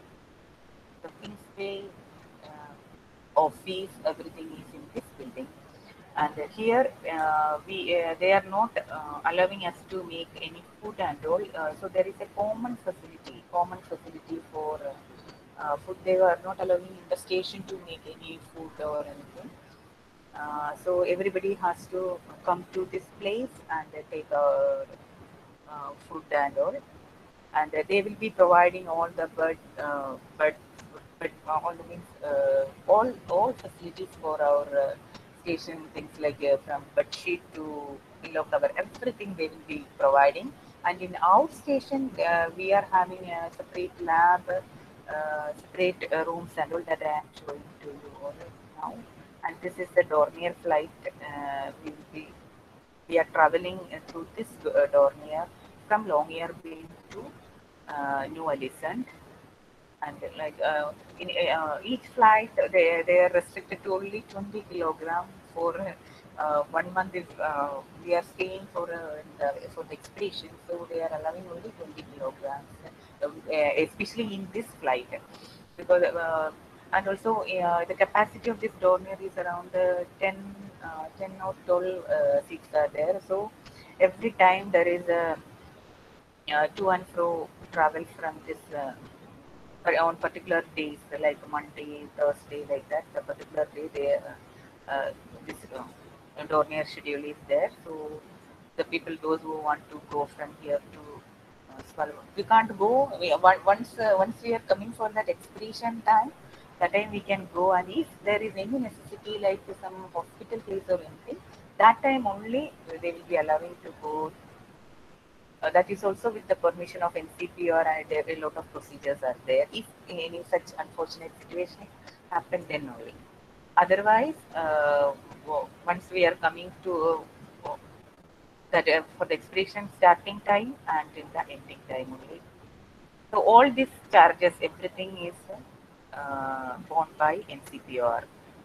the Kingsway uh, office. Everything is in this building. And uh, here uh, we uh, they are not uh, allowing us to make any food and all. Uh, so there is a common facility, common facility for uh, uh, food. They are not allowing in the station to make any food or anything. Uh, so everybody has to come to this place and uh, take uh, uh, food and all. And uh, they will be providing all the bird, uh, bird, bird all the means, uh, all all facilities for our uh, station. Things like uh, from bed sheet to pillow cover, everything they will be providing. And in our station, uh, we are having a separate lab, uh, separate uh, rooms and all that I am showing to you all now. And this is the Dornier flight. Uh, we will be we are traveling uh, through this uh, Dornier from Longyearbyen to uh, New Alisand, and like uh, in uh, each flight they they are restricted to only twenty kilogram for uh, one month. If uh, we are staying for uh, the, for the expedition, so they are allowing only twenty kilograms, uh, especially in this flight, because uh, and also uh, the capacity of this Dornier is around uh, ten, uh, ten or twelve uh, seats are there. So every time there is a uh, to and fro travel from this uh, on particular days, like Monday, Thursday, like that. The particular day, they uh, uh, this uh, Dornier schedule is there. So the people, those who want to go from here to uh, Svalbard, we can't go. We, once uh, once we are coming for that expedition time, that time we can go. And if there is any necessity, like some hospital case or anything, that time only they will be allowing to go. Uh, that is also with the permission of N C P R, and a lot of procedures are there. If in any such unfortunate situation happen, then only. Otherwise, uh, once we are coming to uh, that uh, for the expedition starting time and in the ending time only. So all these charges, everything is uh, borne by N C P R.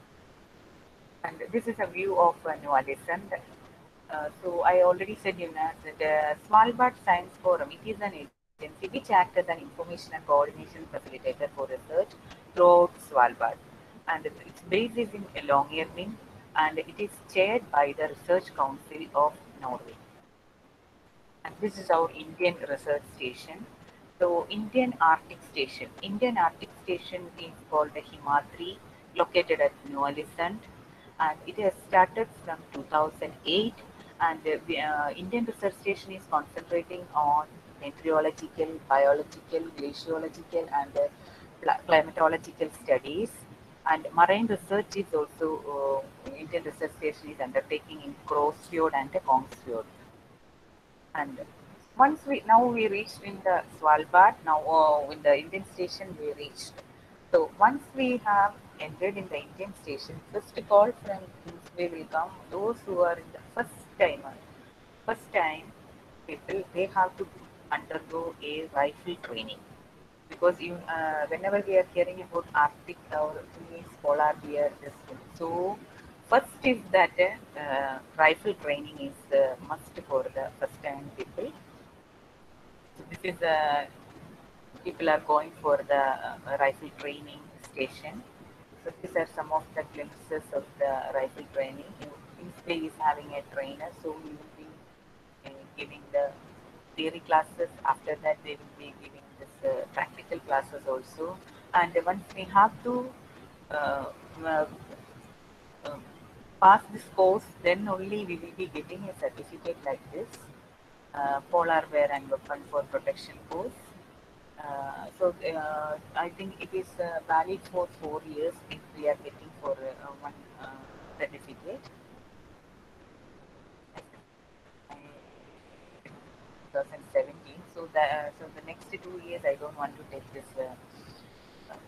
And this is a view of uh, Nualesund. Uh, so I already said, you know, that the Svalbard Science Forum, it is an agency which acts as an information and coordination facilitator for research throughout Svalbard. And its base is in Longyearbyen, and it is chaired by the Research Council of Norway. And this is our Indian research station. So Indian Arctic Station. Indian Arctic Station is called the Himadri, located at Nualesund, and it has started from two thousand eight. And the uh, Indian Research Station is concentrating on meteorological, biological, glaciological, and uh, climatological studies. And marine research is also uh, Indian Research Station is undertaking in Crossfjord and Kongsfjord. And once we now we reached in the Svalbard, now uh, in the Indian station we reached. So once we have entered in the Indian station, first call from we will come those who are in the first timer. First time people they have to undergo a rifle training because you uh, whenever we are hearing about Arctic or means polar bear this thing. So first is that uh, rifle training is uh, must for the first time people. So this is uh, people are going for the uh, rifle training station. So these are some of the glimpses of the rifle training. Each day is having a trainer, so we will be uh, giving the theory classes. After that, they will be giving this uh, practical classes also. And once we have to uh, uh, uh, pass this course, then only we will be getting a certificate like this, uh, polar bear and weapon for protection course. Uh, so uh, I think it is uh, valid for four years if we are getting for uh, one uh, certificate. twenty seventeen. So the uh, so the next two years I don't want to take this uh, uh,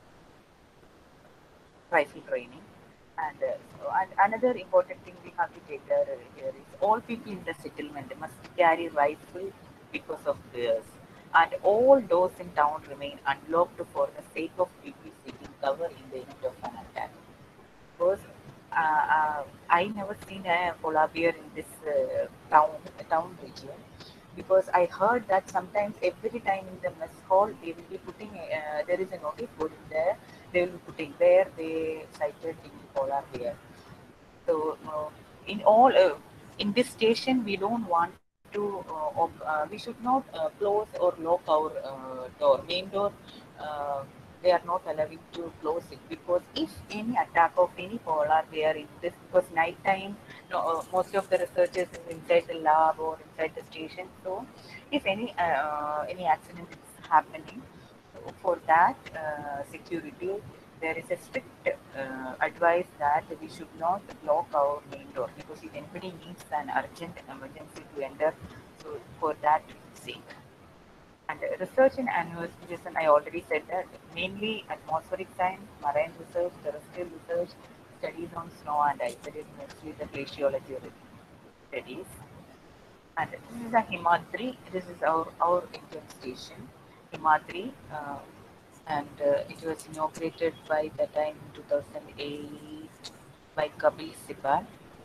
rifle training. And, uh, so, and another important thing we have to take care uh, here is all people in the settlement must carry rifle because of theirs. And all doors in town remain unlocked for the sake of people seeking cover in the event of an attack. Because uh, uh, I never seen a polar bear in this uh, town town region. Because I heard that sometimes every time in the mess hall they will be putting a, uh, there is a notice board in there. They will be putting where they sighted the polar bear. So uh, in all uh, in this station we don't want to uh, op- uh, we should not uh, close or lock our uh, door main door. Uh, they are not allowing to close it because if any attack of any polar bear in this because night time no, uh, most of the researchers is inside the lab or inside the station. So if any uh, any accident is happening, so for that uh, security, there is a strict uh, advice that we should not lock our main door because if anybody needs an urgent emergency to enter, so for that sake. And research in investigation, I already said that mainly atmospheric science, marine research, terrestrial research, studies on snow and ice. That is mostly the glaciology studies. And this is a Himadri. This is our our Indian station, Himadri. Uh, and uh, it was inaugurated by the time in two thousand eight by Kapil Sibal.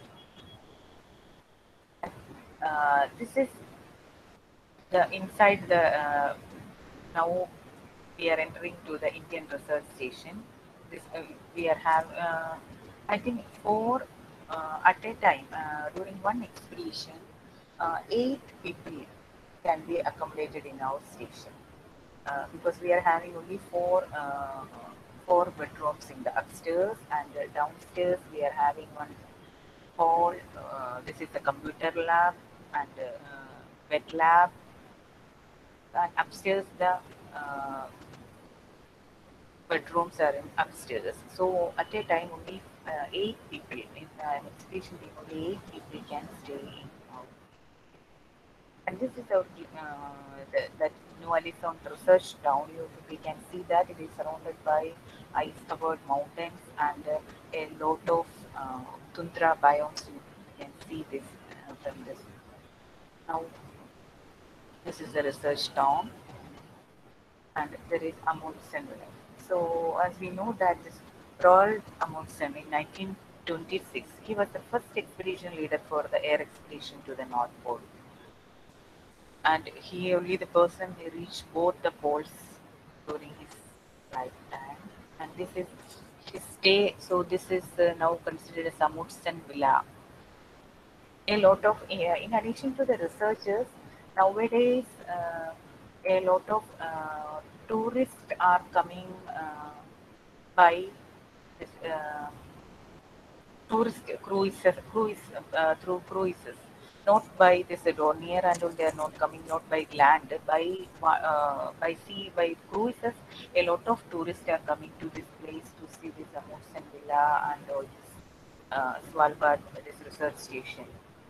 Uh, this is the inside the uh, now we are entering to the Indian Research Station. This uh, we are have uh, I think four uh, at a time uh, during one expedition. Uh, eight people can be accommodated in our station uh, because we are having only four uh, four bedrooms in the upstairs and uh, downstairs we are having one hall. Uh, this is the computer lab and uh, wet lab, and upstairs the uh, bedrooms are in upstairs. So at a time only uh, eight people in an expedition team only eight people can stay in our. And this is our uh, the, that Nualis on research down. You we can see that it is surrounded by ice-covered mountains and uh, a lot of uh, tundra biomes. You can see this uh, from this. Now this is the research town, and there is Amundsen. So as we know that this Roald Amundsen in nineteen twenty-six, he was the first expedition leader for the air expedition to the North Pole. And he only the person who reached both the poles during his lifetime. And this is his stay. So this is uh, now considered as Amundsen Villa. A lot of, uh, in addition to the researchers, nowadays uh, a lot of uh, tourists are coming uh, by this uh, tourist cruises, cruise uh, through cruises, not by this Dornier and all. They are not coming not by land, by uh, by sea, by cruises. A lot of tourists are coming to this place to see this Amundsen Villa and all this uh, Svalbard, this research station.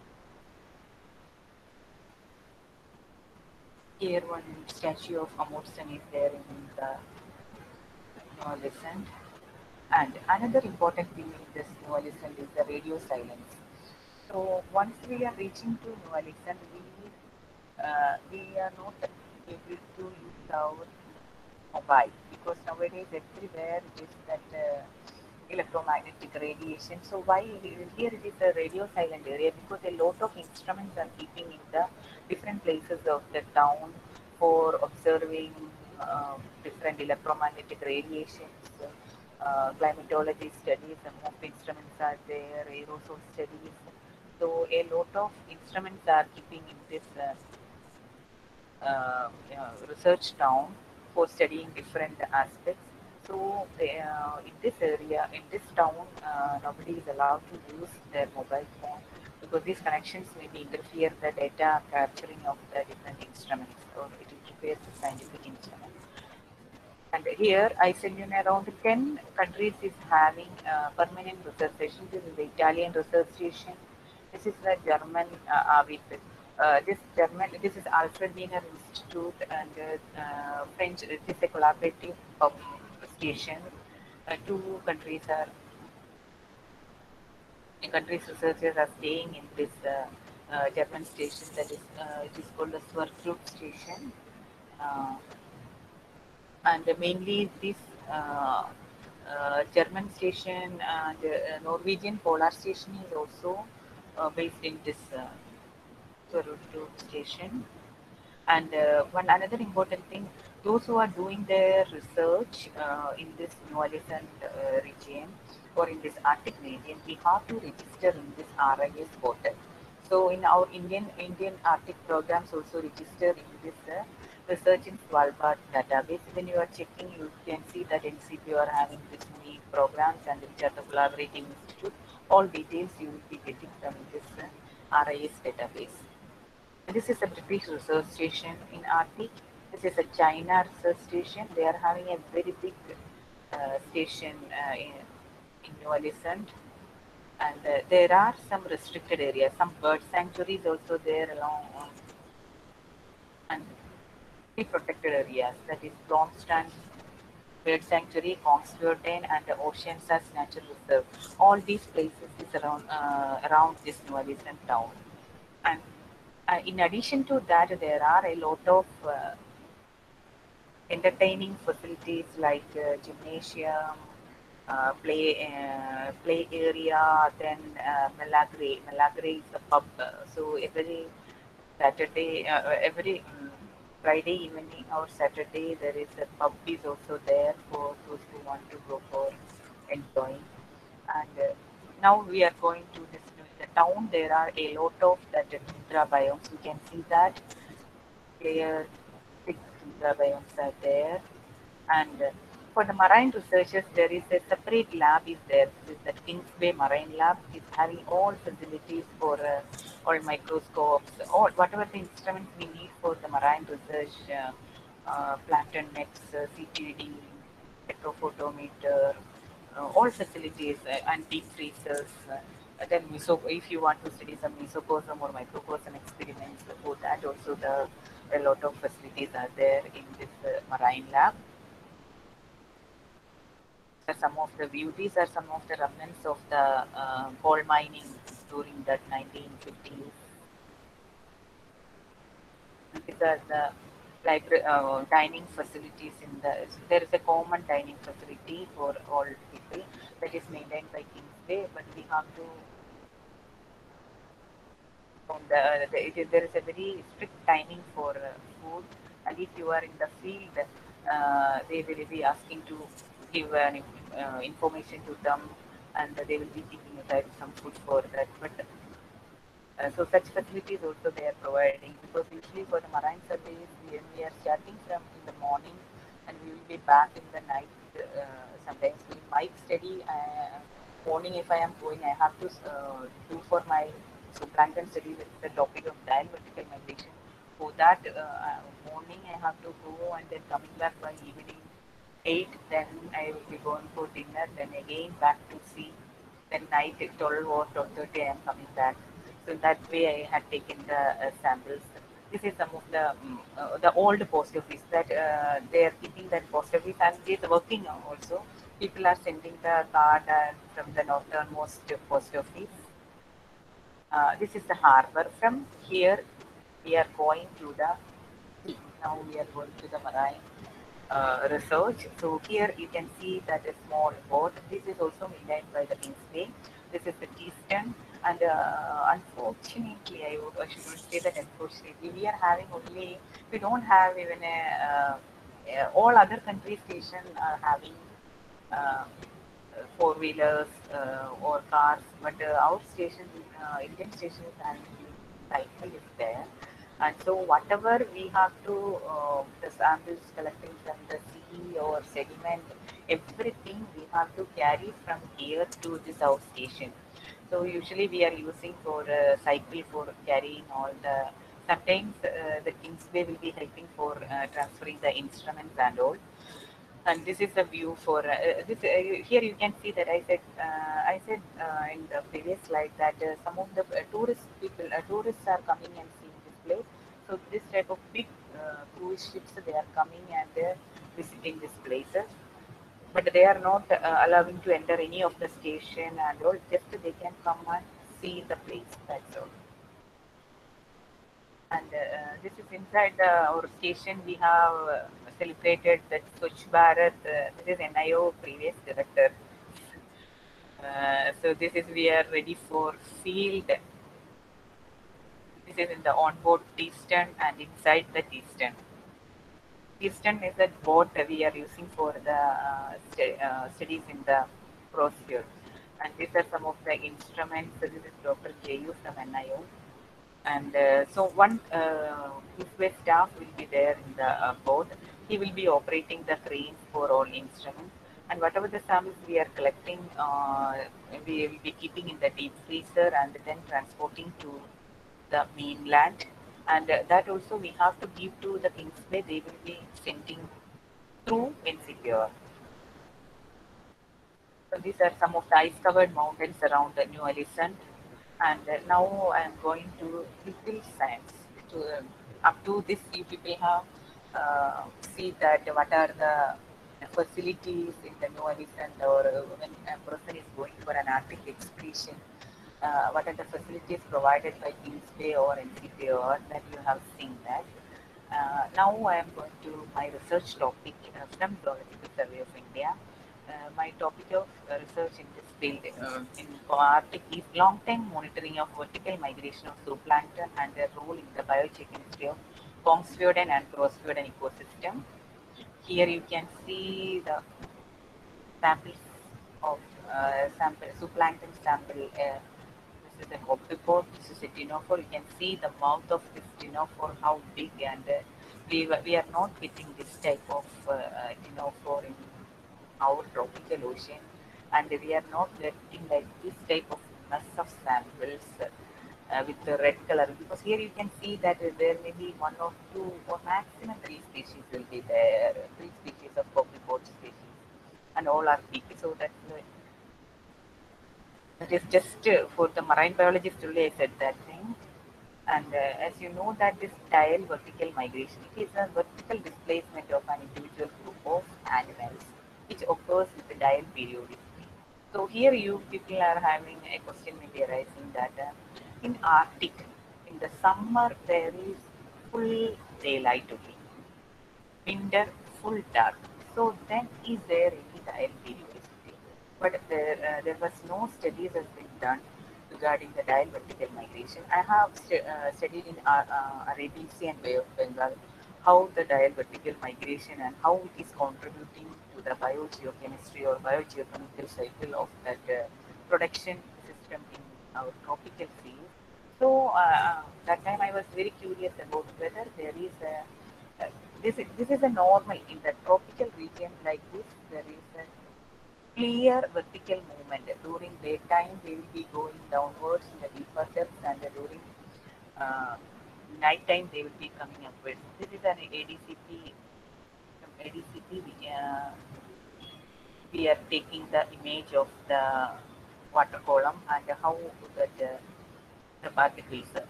Here one statue of Amundsen is there in the Noalisand. And another important thing in this Noalisand is the radio silence. So once we are reaching to Noalisand, we uh, we are not able to use our mobile, because nowadays everywhere it is that uh, electromagnetic radiation. So why here it is a radio silent area? Because a lot of instruments are keeping in the different places of the town for observing uh, different electromagnetic radiations, uh, climatology studies. Some of the instruments are there, aerosol studies. So a lot of instruments are keeping in this uh, uh, uh, research town for studying different aspects. So uh, in this area, in this town, uh, nobody is allowed to use their mobile phone, because these connections may be interfere the data capturing of the different instruments, or it interferes the scientific instruments. And here I send you around ten countries is having uh, permanent research station. This is the Italian research station. This is the German uh, A V I P. Uh, this German, this is Alfred Wiener Institute, and uh, uh, French. This is a collaborative pub station. Uh, two countries are, uh, countries researchers are staying in this uh, uh, German station. That is, uh, it is called the Sverdrup station. Uh, and mainly this uh, uh, German station and uh, Norwegian polar station is also uh, based in this uh, Sororto station. And uh, one another important thing, those who are doing their research uh, in this Noalisand uh, region or in this Arctic region, we have to register in this R I S portal. So in our Indian Indian Arctic programs also register in this uh, research in Svalbard database. When you are checking, you can see that N C P are having this many programs and which are the collaborating institute. All details you will be getting from this uh, R I S database. This is a British research station in Arctic. This is a China research station. They are having a very big uh, station uh, in, in Noalisand. And uh, there are some restricted areas, some bird sanctuaries also there along, uh, and three protected areas, that is Bromstrand Bird Sanctuary, Kongsfjorden, and the Oceansas Natural Reserve. All these places is around uh, around this Noalisand town. And uh, in addition to that, there are a lot of uh, entertaining facilities like uh, gymnasium, uh, play uh, play area, then uh, Melagre. Melagre is a pub. Uh, so every Saturday, uh, uh, every um, Friday evening or Saturday, there is a pub is also there for those who want to go for enjoying. And uh, now we are going to this the town. There are a lot of that tundra biomes. You can see that clear six tundra biomes are there. And uh, for the marine researchers, there is a separate lab is there. This is the Kings Bay Marine Lab. Is having all facilities for uh, all microscopes, all whatever the instruments we need for the marine research, uh, uh, plankton nets, uh, C T D, spectrophotometer, uh, all facilities uh, and deep freezers. Uh, then meso if you want to study some mesocosm or microcosm experiments, for that also the a lot of facilities are there in this uh, marine lab. Some of the view, these are some of the remnants of the uh, coal mining during that nineteen fifties. These are the like uh, dining facilities in the, there is a common dining facility for all people that is maintained by Kingsway, but we have to, on the, the it is, there is a very strict timing for uh, food, and if you are in the field, uh, they will be asking to give an uh, information to them, and they will be keeping aside some food for that. But uh, so such facilities also they are providing, because usually for the marine service we, we are starting from in the morning and we will be back in the night. Uh, sometimes we might study uh, morning. If I am going, I have to uh, do for my zooplankton study with the topic of dial vertical migration. For that uh, morning I have to go, and then coming back by evening eight, then I will be going for dinner, then again back to sea, then night at twelve or twelve thirty I am coming back. So that way I had taken the uh, samples. This is some of the um, uh, the old post office that uh, they are keeping that post office, and it is working now also. People are sending the card uh, from the northernmost post office. Uh, this is the harbor. From here we are going to the sea. Now we are going to the marine uh, research. So here you can see that a small boat. This is also maintained by the Kingsway. This is the Keystone, and uh, unfortunately, I, would, I should not say that unfortunately, we are having only, we don't have even a, uh, uh, all other country stations are having uh, four wheelers uh, or cars, but uh, our station, uh, Indian station is having cycle is there. And so whatever we have to, uh, the samples collecting from the sea or sediment, everything we have to carry from here to this outstation. So usually we are using for uh, cycle for carrying all the, sometimes uh, the Kingsway will be helping for uh, transferring the instruments and all. And this is the view for uh, this. Uh, here you can see that I said uh, I said uh, in the previous slide that uh, some of the uh, tourist people, uh, tourists are coming and seeing this place. So this type of big uh, cruise ships, they are coming and uh, visiting these places, but they are not uh, allowing to enter any of the station and all. Just they can come and see the place. That's all. And uh, this is inside the, our station. We have uh, celebrated that Swachh Bharat. Uh, this is N I O previous director. Uh, so this is we are ready for field. This is in the onboard Keystone and inside the Keystone. Keystone is a boat we are using for the uh, st uh, studies in the crosfield. And these are some of the instruments. So this is Doctor J U from N I O. And uh, so one uh, Kingsway staff will be there in the uh, boat. He will be operating the cranes for all instruments. And whatever the samples we are collecting, uh, we will be keeping in the deep freezer and then transporting to the mainland. And uh, that also we have to give to the Kingsway. They will be sending through Insecure. So these are some of the ice-covered mountains around the New Ellison. And uh, now I am going to Little Science. To, uh, up to this, you people have uh, see that what are the facilities in the New Ellison, or uh, when a person is going for an Arctic expedition, uh, what are the facilities provided by Kingsway or N C P O, that you have seen that. Uh, now I am going to my research topic uh, from Geological Survey of India. Uh, my topic of uh, research in this field uh, in Arctic is long-term monitoring of vertical migration of zooplankton and their role in the biogeochemistry of Kongsfjorden and Crossfjorden ecosystem. Here you can see the samples of uh, sample zooplankton sample. Uh, this is an optipod, this is a ctenophore. You can see the mouth of this ctenophore, how big, and uh, we, we are not getting this type of uh, ctenophore in our tropical ocean, and we are not getting like this type of mass of samples uh, with the red color, because here you can see that uh, there may be one or two or maximum three species will be there, three species of copepod species, and all are big. So that's uh, that is just uh, for the marine biologist only I said that thing. And uh, as you know that this diel vertical migration, it is a vertical displacement of an individual group of animals which occurs with the diel periodicity. So here you people are having a question may be arising that uh, in Arctic, in the summer there is full daylight only. winter full dark. So then is there any dial periodicity? But there, uh, there was no studies has been done regarding the dial vertical migration. I have st- uh, studied in uh, uh, Arabian Sea and Bay of Bengal how the dial vertical migration and how it is contributing to the biogeochemistry or biogeochemical cycle of that uh, production system in our tropical seas. So uh, that time I was very curious about whether there is a uh, this is, this is a normal in the tropical region like this. There is a clear vertical movement during daytime. They will be going downwards in the deeper depths, and during uh, night time they will be coming upwards. This is an A D C P. From A D C P, we, uh, we are taking the image of the water column and how that uh, the particles uh,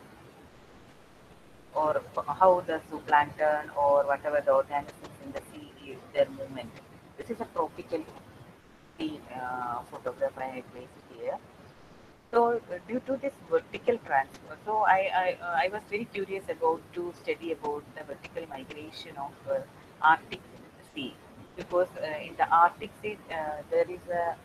or how the zooplankton or whatever the organisms in the sea is their movement. This is a tropical sea uh, photograph I placed here. So uh, due to this vertical transfer, so I I, uh, I was very curious about to study about the vertical migration of uh, Arctic Sea because uh, in the Arctic Sea uh, there is a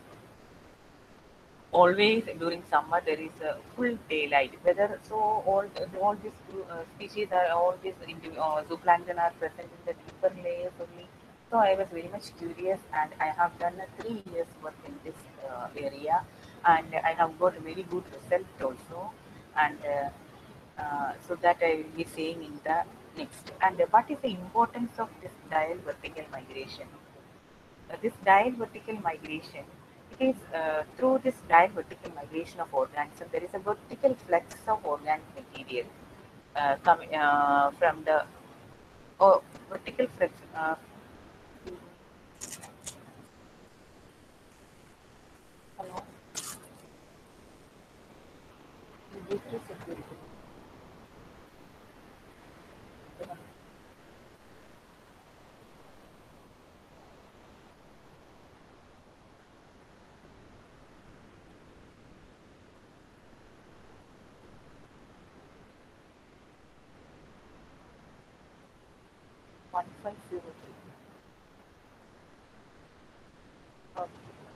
always during summer there is a full daylight. Whether so all all these uh, species are all these indiv- uh, zooplankton are present in the deeper layers only. So I was very much curious, and I have done a three years work in this uh, area, and I have got a very good result also. And uh, uh, so that I will be saying in the next. And uh, what is the importance of this diel vertical migration? Uh, this diel vertical migration, it is uh, through this diel vertical migration of organism, there is a vertical flux of organic material uh, coming uh, from the oh, vertical flux. Uh, hello, Bluetooth security. One five zero three. Okay.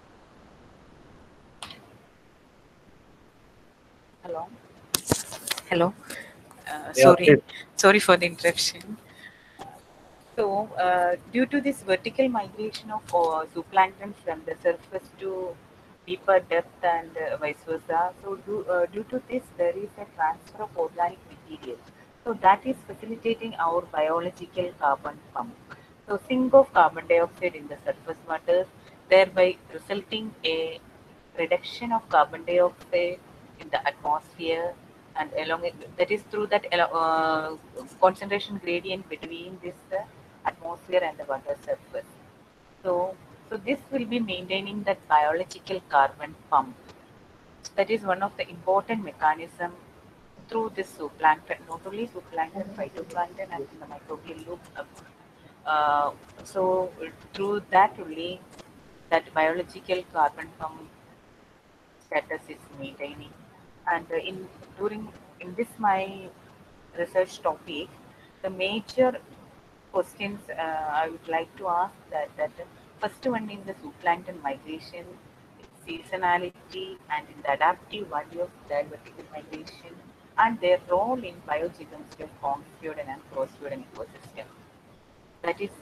Hello. Hello. Uh, Yeah, sorry, please. sorry for the interruption. So, uh, due to this vertical migration of uh, zooplankton from the surface to deeper depth and uh, vice versa, so do, uh, due to this, there is a transfer of organic material. So, that is facilitating our biological carbon pump. So, sink of carbon dioxide in the surface waters, thereby resulting a reduction of carbon dioxide in the atmosphere, and along it, that is through that uh, concentration gradient between this uh, atmosphere and the water surface. So, so this will be maintaining that biological carbon pump. That is one of the important mechanism through this zooplankton, not only zooplankton, phytoplankton, and in the microbial loop. Uh, uh, so through that only, that biological carbon pump status is maintaining. And uh, in during in this my research topic, the major questions uh, I would like to ask that that the first one in the zooplankton migration, its seasonality, and in the adaptive value of that vertical migration, and their role in biogeochemistry of conch-Freudian and cross-Freudian ecosystem. That is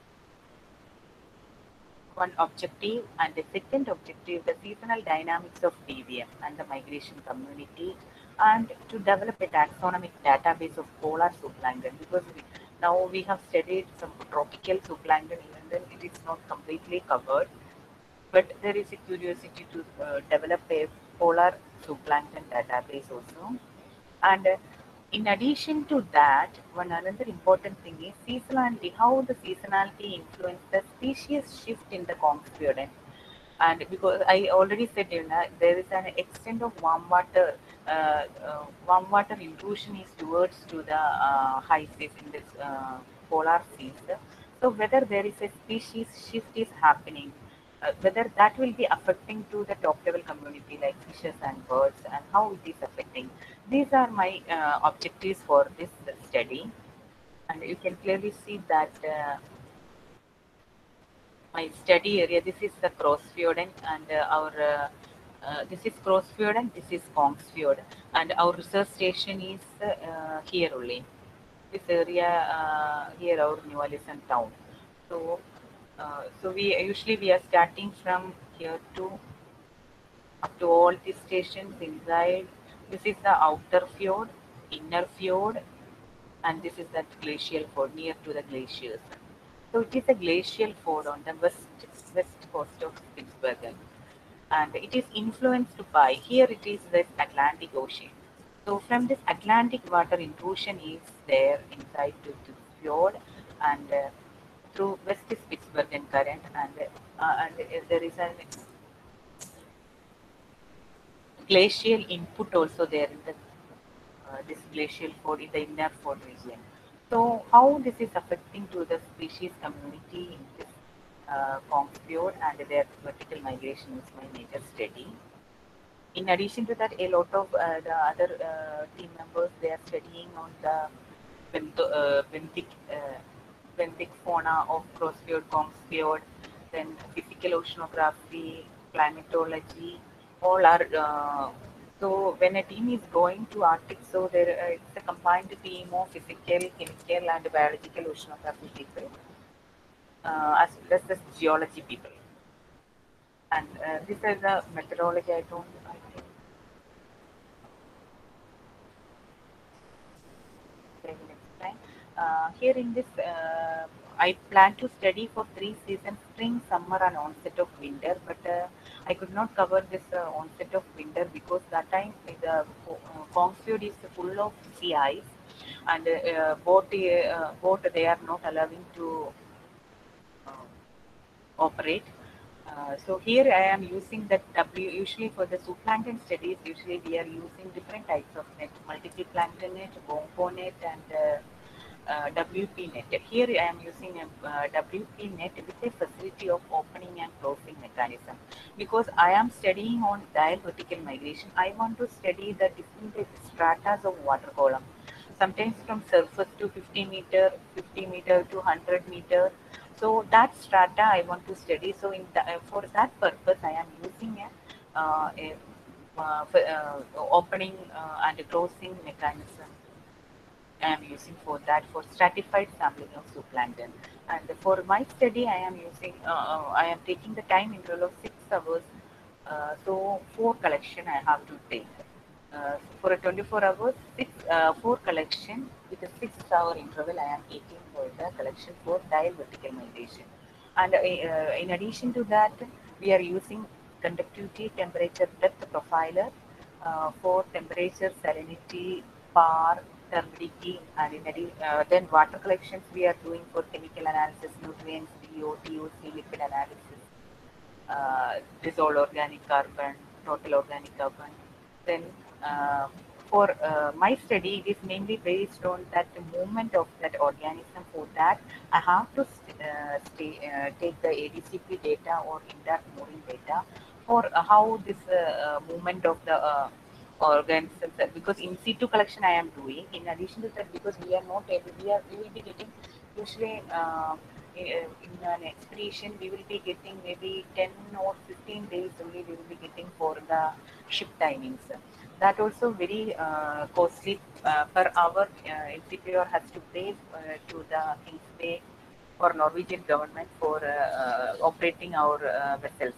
one objective, and the second objective, the seasonal dynamics of D V M and the migration community, and to develop a taxonomic database of polar zooplankton, because we, now we have studied some tropical zooplankton, even then it is not completely covered, but there is a curiosity to uh, develop a polar zooplankton database also. And uh, in addition to that, one another important thing is seasonality, how the seasonality influences the species shift in the Conch-Freudian. And because I already said, you know, there is an extent of warm water, uh, uh, warm water intrusion is towards to the uh, high seas in this uh, polar seas. So whether there is a species shift is happening, uh, whether that will be affecting to the top level community like fishes and birds, and how it is affecting. These are my uh, objectives for this study, and you can clearly see that. Uh, my study area. This is the Crossfjord and uh, our uh, uh, this is Crossfjord and this is Kongsfjord, and our research station is uh, here only. This area uh, here, our New Alison town. So, uh, so we usually we are starting from here to up to all these stations inside. This is the outer fjord, inner fjord, and this is that glacial ford near to the glaciers. So it is a glacial ford on the west west coast of Spitsbergen, and it is influenced by here it is the Atlantic Ocean. So from this Atlantic water intrusion is there inside to the fjord, and uh, through west Spitsbergen current, and uh, and uh, there is an glacial input also there in the uh, this glacial ford in the inner ford region. So how this is affecting to the species community in this uh, Kongsfjord and their vertical migration is my major study. In addition to that, a lot of uh, the other uh, team members, they are studying on the bentho, uh, benthic, uh, benthic fauna of Crossfjord, Kongsfjord, then physical oceanography, climatology, all are. Uh, so when a team is going to Arctic, so there uh, it's a combined team of physical, chemical, and biological oceanography people, uh, as well as the geology people. And uh, this is the methodology. I don't. I think I will explain. Uh, here in this, uh, I plan to study for three seasons: spring, summer, and onset of winter. But uh, I could not cover this uh, onset of winter because that time the uh, Kongsfjord is full of sea ice, and uh, boat uh, boat they are not allowing to uh, operate. Uh, so here I am using that W. Usually for the zooplankton studies, usually we are using different types of net: multiple plankton net, Bonko net, and uh, uh, W P net. Here I am using a uh, W P net with a facility of opening and closing mechanism. Because I am studying on diel vertical migration, I want to study the different stratas of water column. Sometimes from surface to fifty meter, fifty meter to one hundred meter. So that strata I want to study. So in the, uh, for that purpose, I am using a, uh, a uh, for, uh, opening uh, and closing mechanism. I am using for that for stratified sampling of zooplankton. And for my study, I am using uh, uh, I am taking the time interval of six hours. Uh, so four collection I have to take. Uh, for a twenty-four hours, six uh, four collection with a six hour interval I am taking for the collection for diel vertical migration. And uh, uh, in addition to that, we are using conductivity, temperature, depth profiler uh, for temperature, salinity, P A R, turbidity, and in addition, uh, then water collections we are doing for chemical analysis, nutrients, D O, T O C, lipid analysis, uh, dissolved organic carbon, total organic carbon. Then uh, for uh, my study, it is mainly based on that movement of that organism. For that, I have to st- uh, stay, uh, take the A D C P data or intact mooring data for uh, how this uh, uh, movement of the uh, organisms. uh, Because in situ collection I am doing. In addition to that, because we are not able, we are we will be getting usually. Uh, in, in an expedition, we will be getting maybe ten or fifteen days only. We will be getting for the ship timings. That also very uh, costly uh, per hour. Uh, N C P R has to pay uh, to the Kings Bay or Norwegian government for uh, uh, operating our uh, vessels.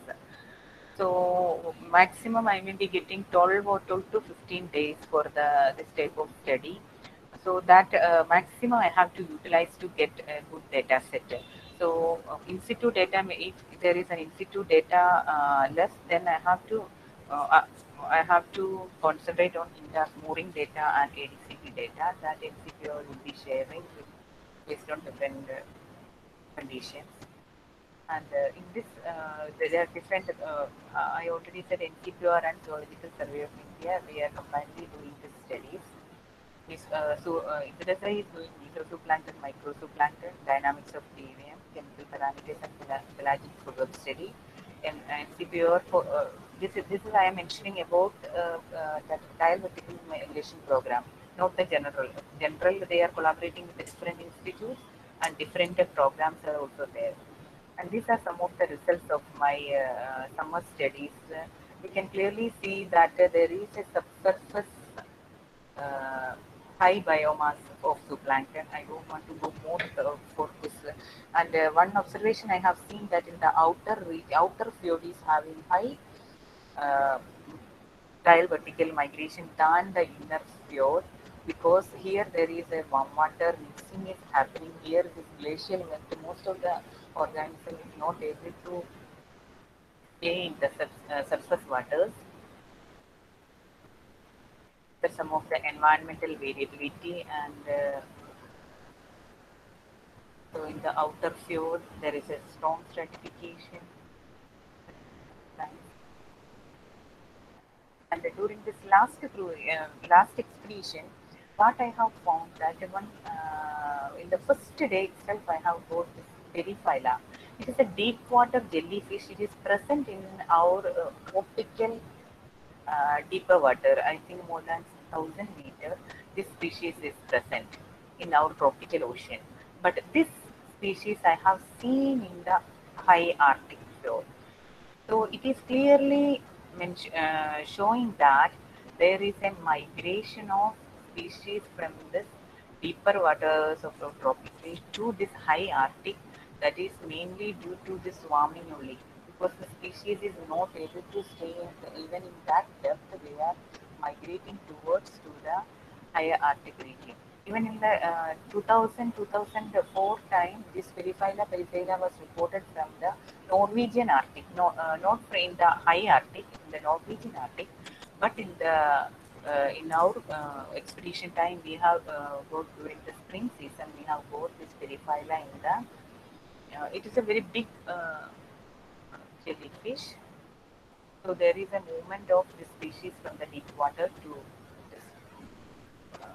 So maximum I may be getting twelve or twelve to fifteen days for the this type of study. So that uh, maximum I have to utilize to get a good data set. So uh, in situ data, may- if there is an in situ data uh, less, then I have to uh, uh, I have to concentrate on inter mooring data and A D C P data that N C P R will be sharing with, based on different uh, conditions. And uh, in this, uh, there are different, uh, I already said N C P R and Zoological Survey of India, we are combinedly doing these studies. This, uh, so, uh, Interdesai is doing mesozooplankton, microzooplankton, dynamics of T V M, chemical parameters, and pela- pelagic probe study. And N C P R, for, uh, this, is, this is I am mentioning about uh, uh, that diel vertical migration program, not the general. General, they are collaborating with the different institutes and different uh, programs are also there. And these are some of the results of my uh, summer studies. Uh, we can clearly see that uh, there is a subsurface uh, high biomass of zooplankton. I don't want to go more uh, for this. And uh, one observation I have seen that in the outer re- outer fjord is having high uh, tile vertical migration than the inner fjord, because here there is a warm water mixing is happening. Here this glacial event, most of the organism is not able to stay in the sub- uh, surface waters. There's some of the environmental variability, and uh, so in the outer fjord there is a strong stratification. And during this last uh, last expedition, what I have found that one uh, in the first day itself, I have got this Periphylla. It is a deep water jellyfish. It is present in our uh, tropical uh, deeper water. I think more than thousand meter. This species is present in our tropical ocean. But this species I have seen in the high Arctic fjord. So it is clearly mention, uh, showing that there is a migration of species from this deeper waters of the tropics to this high Arctic. That is mainly due to this warming only, because the species is not able to stay in the, even in that depth. They are migrating towards to the higher Arctic region. Even in the uh, two thousand two thousand four time, this Periphylla periphylla was reported from the Norwegian Arctic, no, uh, not in the high Arctic, in the Norwegian Arctic, but in the uh, in our uh, expedition time, we have uh, got during the spring season, we have got this Periphylla in the. Uh, it is a very big uh, jellyfish. So there is a movement of this species from the deep water to this uh,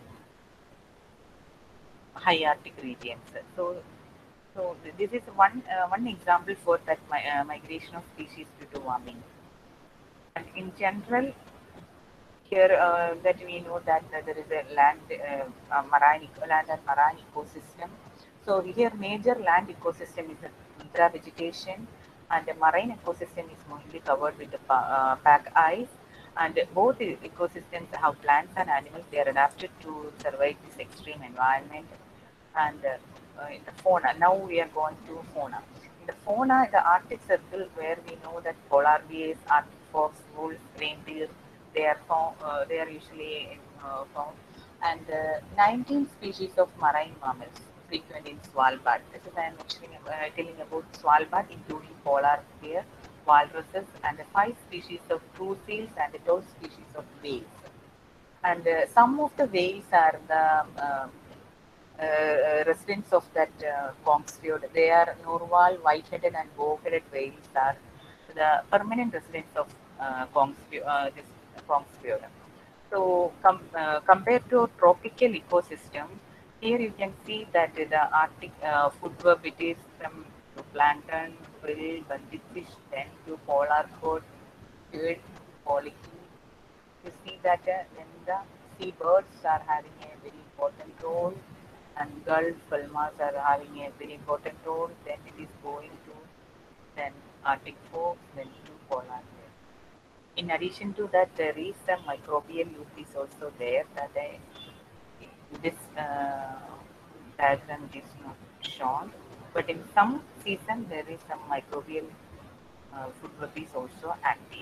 high Arctic regions. So, so this is one uh, one example for that mi- uh, migration of species due to warming. And in general, here uh, that we know that uh, there is a land, uh, uh, marine eco- land and marine ecosystem. So here major land ecosystem is the tundra vegetation, and the marine ecosystem is mostly covered with the pa- uh, pack ice. And both e- ecosystems have plants and animals. They are adapted to survive this extreme environment. And uh, uh, in the fauna, now we are going to fauna. In the fauna, the Arctic Circle, where we know that polar bears, Arctic fox, wolves, reindeer, they are found, uh, they are usually uh, found, and uh, nineteen species of marine mammals frequent in Svalbard. This is I am mentioning, uh, telling about Svalbard, including polar bear, walruses, and five species of true seals and twelve species of whales. And uh, some of the whales are the um, uh, uh, residents of that uh, Kongsfjord. They are Norwal, white-headed, and bow-headed whales are the permanent residents of uh, Kongsfjord, uh, this Kongsfjord. So, com- uh, compared to a tropical ecosystem, here you can see that the Arctic uh, food web, it is from to plankton, krill, bunted fish, then to polar cod, squid, polychaete. You see that uh, when the seabirds are having a very important role, and Gulf fulmars are having a very important role, then it is going to then Arctic fox, then to polar bear. In addition to that, there is a microbial loop is also there that I, this uh, diagram is not shown, but in some season there is some microbial uh, food web is also active.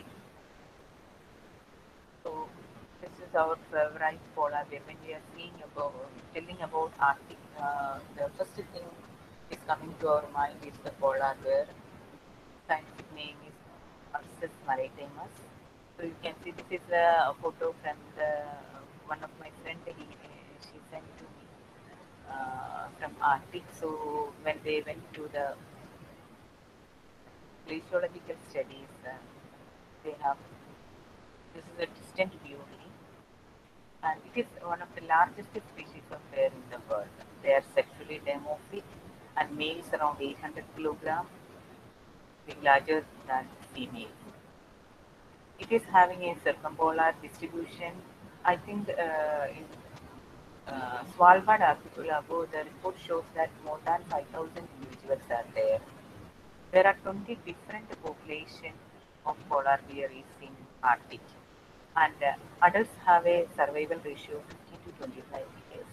So this is our favorite polar bear. When we are seeing about telling about Arctic, uh, the first thing is coming to our mind is the polar bear. Scientific name is Ursus maritimus. So you can see this is a photo from the one of my friend. He she sent to me uh, from Arctic. So when they went to the glaciological studies, uh, they have this is a distant view, and it is one of the largest species of bear in the world. They are sexually dimorphic, and males around eight hundred kilograms, being larger than females. It is having a circumpolar distribution. I think uh, in uh, Svalbard archipelago, the report shows that more than five thousand individuals are there. there are twenty different population of polar bear is in Arctic, and uh, adults have a survival ratio of fifty to twenty-five years.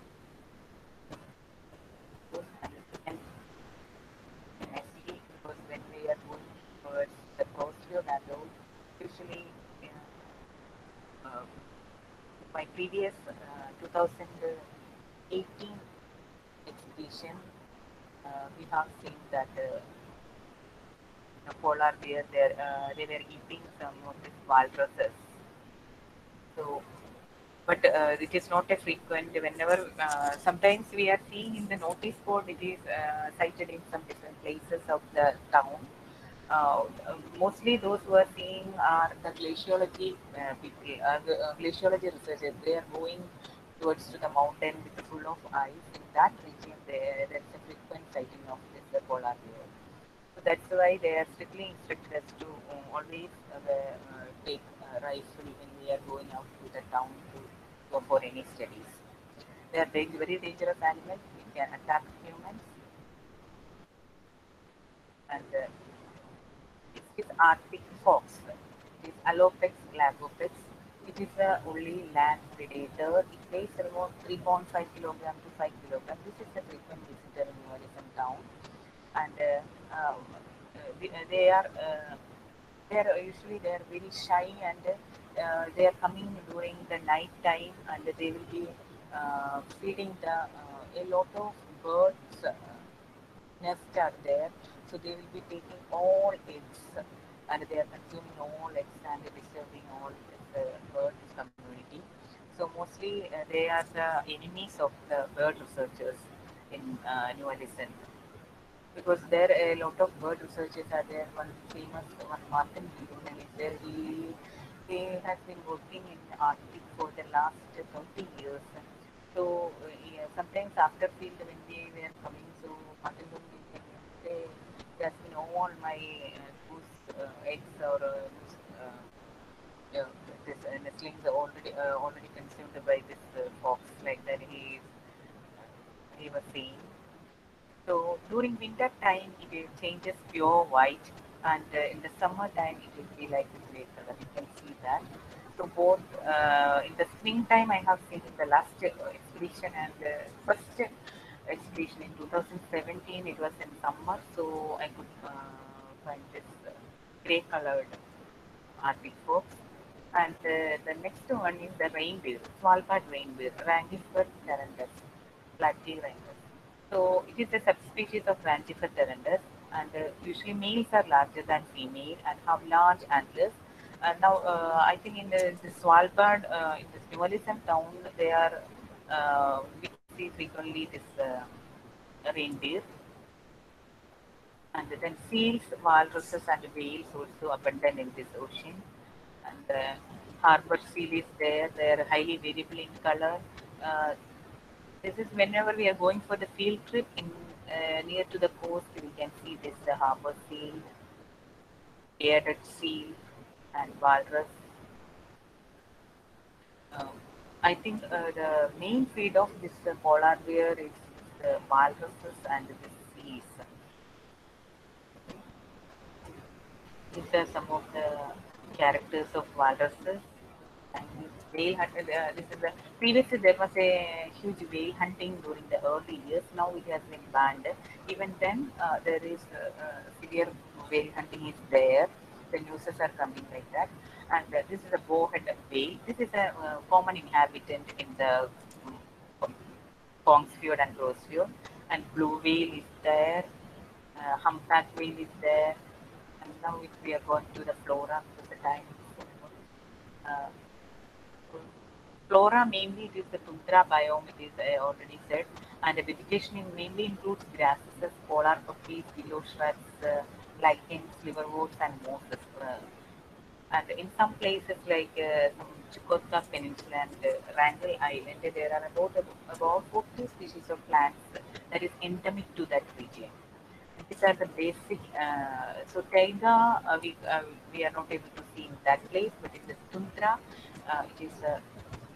And I see because when we are going towards the coastal and usually uh, uh, my previous uh, two thousand eighteen expedition, uh, we have seen that uh, the polar bear, uh, they were eating some of these walruses. So, but uh, it is not a frequent. Whenever uh, sometimes we are seeing in the notice board, it is uh, cited in some different places of the town. Uh, Mostly those who are seeing are the glaciology uh, people, uh, the, uh, glaciology researchers. They are going towards to the mountain with full of ice. In that region, there there's a frequent sighting of this uh, polar bear. So that's why they are strictly instructed us to uh, always uh, uh, take uh, rifle when we are going out to the town to go for any studies. They are very, very dangerous animals. It can attack humans, and uh, it is Arctic fox. It is Alopex lagopix. It is the only land predator. It weighs around three point five kilogram to five kilogram. This is the frequent visitor in Morrison town, and uh, um, uh, we- uh, they are uh, they are usually they are very shy, and uh, they are coming during the night time, and they will be uh, feeding the uh, a lot of birds. Uh, nests are there, so they will be taking all eggs, and they are consuming all eggs and disturbing all this uh, bird community. So mostly uh, they are the enemies of the bird researchers in uh, New Alison, because there a lot of bird researchers are there. One famous one, Martin Birunen is there. He he has been working in Arctic for the last thirty years. So uh, yeah, sometimes after field when they were coming, so Martin Birunen can say, "Yes, you know, all my uh, goose uh, eggs or uh, goose, uh, yeah, this uh, nestlings are already uh, already consumed by this uh, fox." Like that, he he was saying. So during winter time, it will changes pure white, and uh, in the summer time, it will be like the gray color. You can see that. So both uh, in the spring time, I have seen in the last uh, expedition and the first expedition in two thousand seventeen. It was in summer, so I could uh, find this uh, gray colored Arctic fox. And uh, the next one is the reindeer, Svalbard reindeer, Rangifer tarandus, platyrinus. So it is a subspecies of Rangifer tarandus, and uh, usually males are larger than female and have large antlers. And now uh, I think in the, the Svalbard, uh, in the Snualism town, they are uh, we see frequently this uh, reindeer, and then seals, walruses, and whales also abundant in this ocean. And uh, harbor seal is there. They are highly variable in color. Uh, this is whenever we are going for the field trip in uh, near to the coast, we can see this uh, harbor seal, bearded seal, and walrus. Um, I think uh, the main feed of this uh, polar bear is the walruses and the seals. These are some of the characters of walruses. And whale hunt, uh, this is a, previously there was a huge whale hunting during the early years. Now it has been banned. Even then, uh, there is uh, uh, severe whale hunting is there. The news are coming like that. And uh, this is a bowhead whale. This is a uh, common inhabitant in the um, Kongsfjord and Rosfjord. And blue whale is there. Uh, humpback whale is there. And now if we are going to the flora, because the time is uh, flora mainly it is the tundra biome, it is uh, already said, and the vegetation in mainly includes grasses, polar poppies, willow shrubs, uh, lichens, liverworts, and mosses. Uh, and in some places like uh, some Chukotka Peninsula and uh, Wrangel Island, there are about about forty species of plants that is endemic to that region. These are the basic. Uh, so taiga, uh, we uh, we are not able to see in that place, but in the tundra, uh, it is a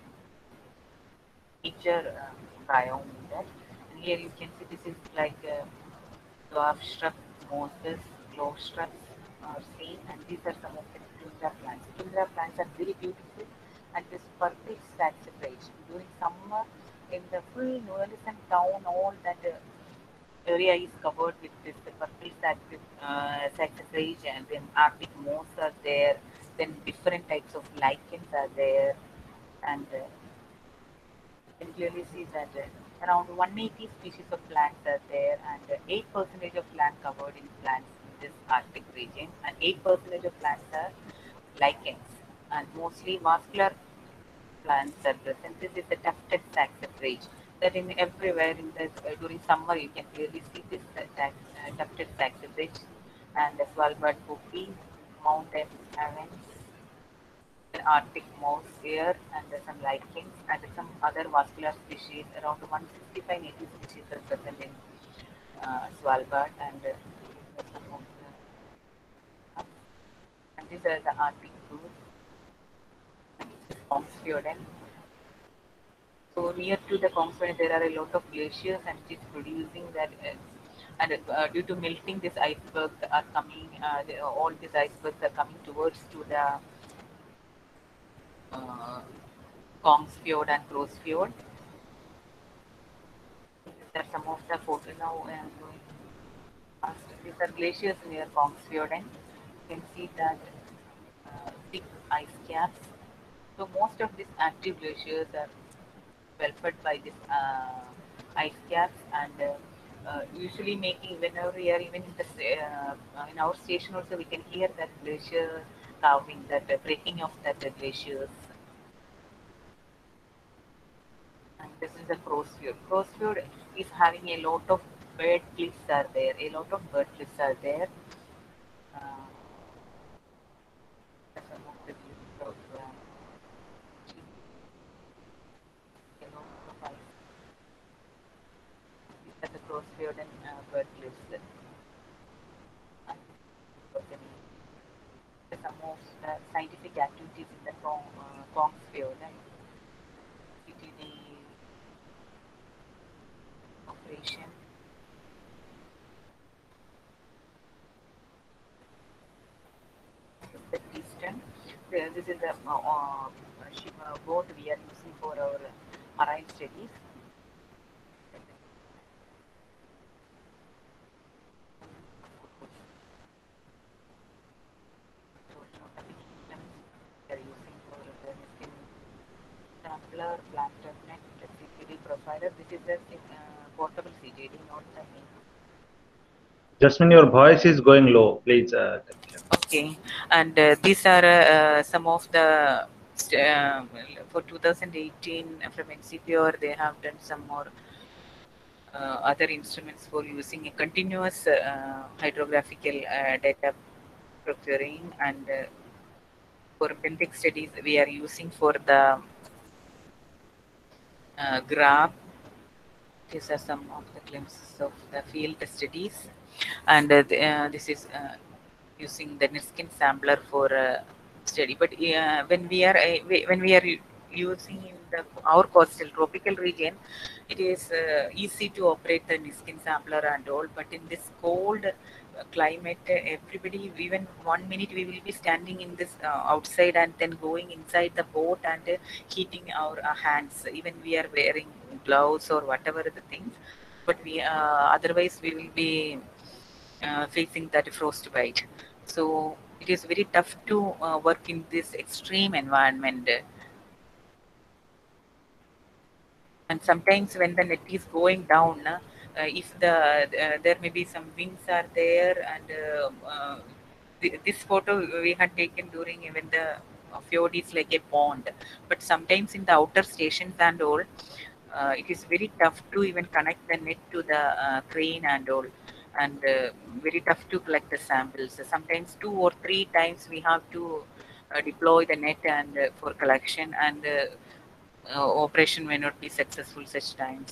major uh, biome in that. And here you can see this is like a dwarf shrub mosses, claustras are seen, and these are some of the tundra plants. Tundra plants are very beautiful, and this purple saxifrage. During summer, in the full Noelism town, all that uh, area is covered with this purple saxif uh, saxifrage, and then Arctic moss are there, then different types of lichens are there, and uh, you can clearly see that uh, around one hundred eighty species of plants are there, and uh, eight percent of land covered in plants in this Arctic region, and eight percent of plants are lichens, and mostly vascular plants are present. This is the tufted saxifrage that in everywhere in the uh, during summer you can clearly see this uh, tax, uh, tufted saxifrage, and the Svalbard poppy, mountain avens, Arctic moss here, and uh, some lichens, and some other vascular species. Around one hundred sixty-five native species are present in uh, Svalbard, and uh, some of the, and these are the Arctic fruits. Kongsfjorden. So near to the Kongsfjorden, there are a lot of glaciers, and it is producing that. Uh, and uh, due to melting, these icebergs are coming. Uh, the, all these icebergs are coming towards to the uh, Kongsfjord and Kroksfjord. These are some of the photos now. Uh, these are glaciers near Kongsfjorden. You can see that uh, thick ice caps. So most of these active glaciers are welcomed by these uh, ice caps, and uh, uh, usually making whenever we are even in the uh, in our station also we can hear that glacier carving, that uh, breaking of that uh, glaciers. And this is the Kroksfjord. Kroksfjord is having a lot of bird cliffs are there. A lot of bird cliffs are there. Uh, some of the views of, uh, at the Kroksfjord and uh, bird cliffs. Some of the scientific activities in the Kong, uh, Kongsfjord and C T D operation. The Eastern. This is the uh, uh, ship, uh, boat we are using for our marine studies. We are using for the skin sampler, planter net, C G D profiler. This is a uh, portable C G D, not the main. Jasmine, your voice is going low. Please. Uh, okay, and uh, these are uh, some of the uh, for two thousand eighteen from N C P R. They have done some more uh, other instruments for using a continuous uh, hydrographical uh, data procuring, and uh, for benthic studies we are using for the uh, graph. These are some of the glimpses of the field studies, and uh, the, uh, this is uh, using the Niskin sampler for uh, study. But uh, when we are uh, when we are using in the our coastal tropical region, it is uh, easy to operate the Niskin sampler and all. But in this cold uh, climate, uh, everybody, even one minute we will be standing in this uh, outside and then going inside the boat and uh, heating our uh, hands. Even we are wearing gloves or whatever the things, but we uh, otherwise we will be uh, facing that frostbite. So it is very tough to uh, work in this extreme environment. And sometimes when the net is going down, uh, if the uh, there may be some winds are there, and uh, uh, th this photo we had taken during when the fjord is like a pond. But sometimes in the outer stations and all, uh, it is very tough to even connect the net to the uh, crane and all, and uh, very tough to collect the samples. Sometimes two or three times we have to uh, deploy the net and uh, for collection, and uh, uh, operation may not be successful such times.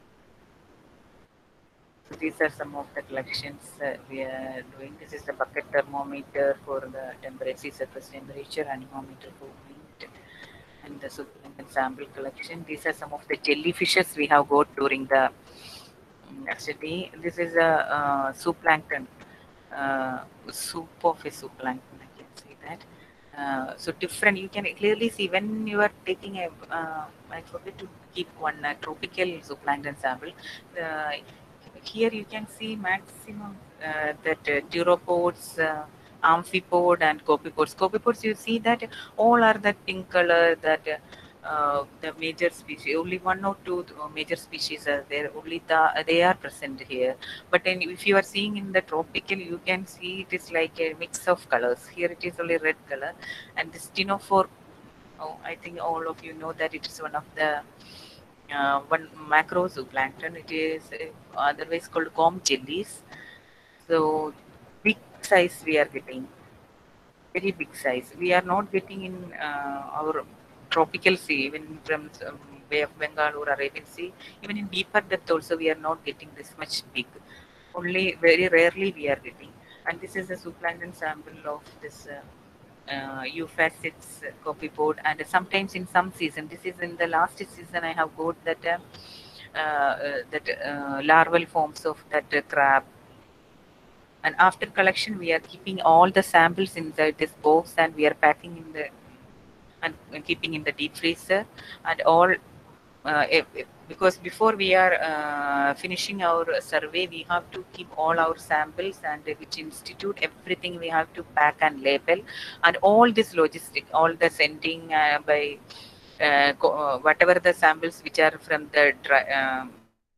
So these are some of the collections uh, we are doing. This is the bucket thermometer for the temperature, surface temperature, anemometer for wind, and the superintendent sample collection. These are some of the jellyfishes we have got during the study. This is a uh, zooplankton uh, soup of a zooplankton, I can say that. Uh, so different, you can clearly see when you are taking a, uh, I forget to keep one uh, tropical zooplankton sample. Uh, here you can see maximum uh, that uh, pteropods, uh, amphipod and copepods. Copepods, you see that all are that pink color, that uh, uh, the major species, only one or two uh, major species are there, only the, they are present here. But then if you are seeing in the tropical, you can see it is like a mix of colors. Here it is only red color. And the stenophore, oh, I think all of you know that it is one of the uh, one macro zooplankton. It is uh, otherwise called comb jellies. So big size we are getting, very big size. We are not getting in uh, our tropical sea, even from um, Bay of Bengal or Arabian Sea. Even in deeper depth also, we are not getting this much big. Only very rarely we are getting. And this is a zooplankton sample of this uh, uh, Euphasids uh, copypod. And sometimes in some season, this is in the last season, I have got that uh, uh, uh, that uh, larval forms of that uh, crab. And after collection, we are keeping all the samples inside this box, and we are packing in the and keeping in the deep freezer, and all uh, if, if- because before we are uh, finishing our survey, we have to keep all our samples, and which institute everything we have to pack and label, and all this logistic, all the sending uh, by uh, co- uh, whatever the samples which are from the dry, um,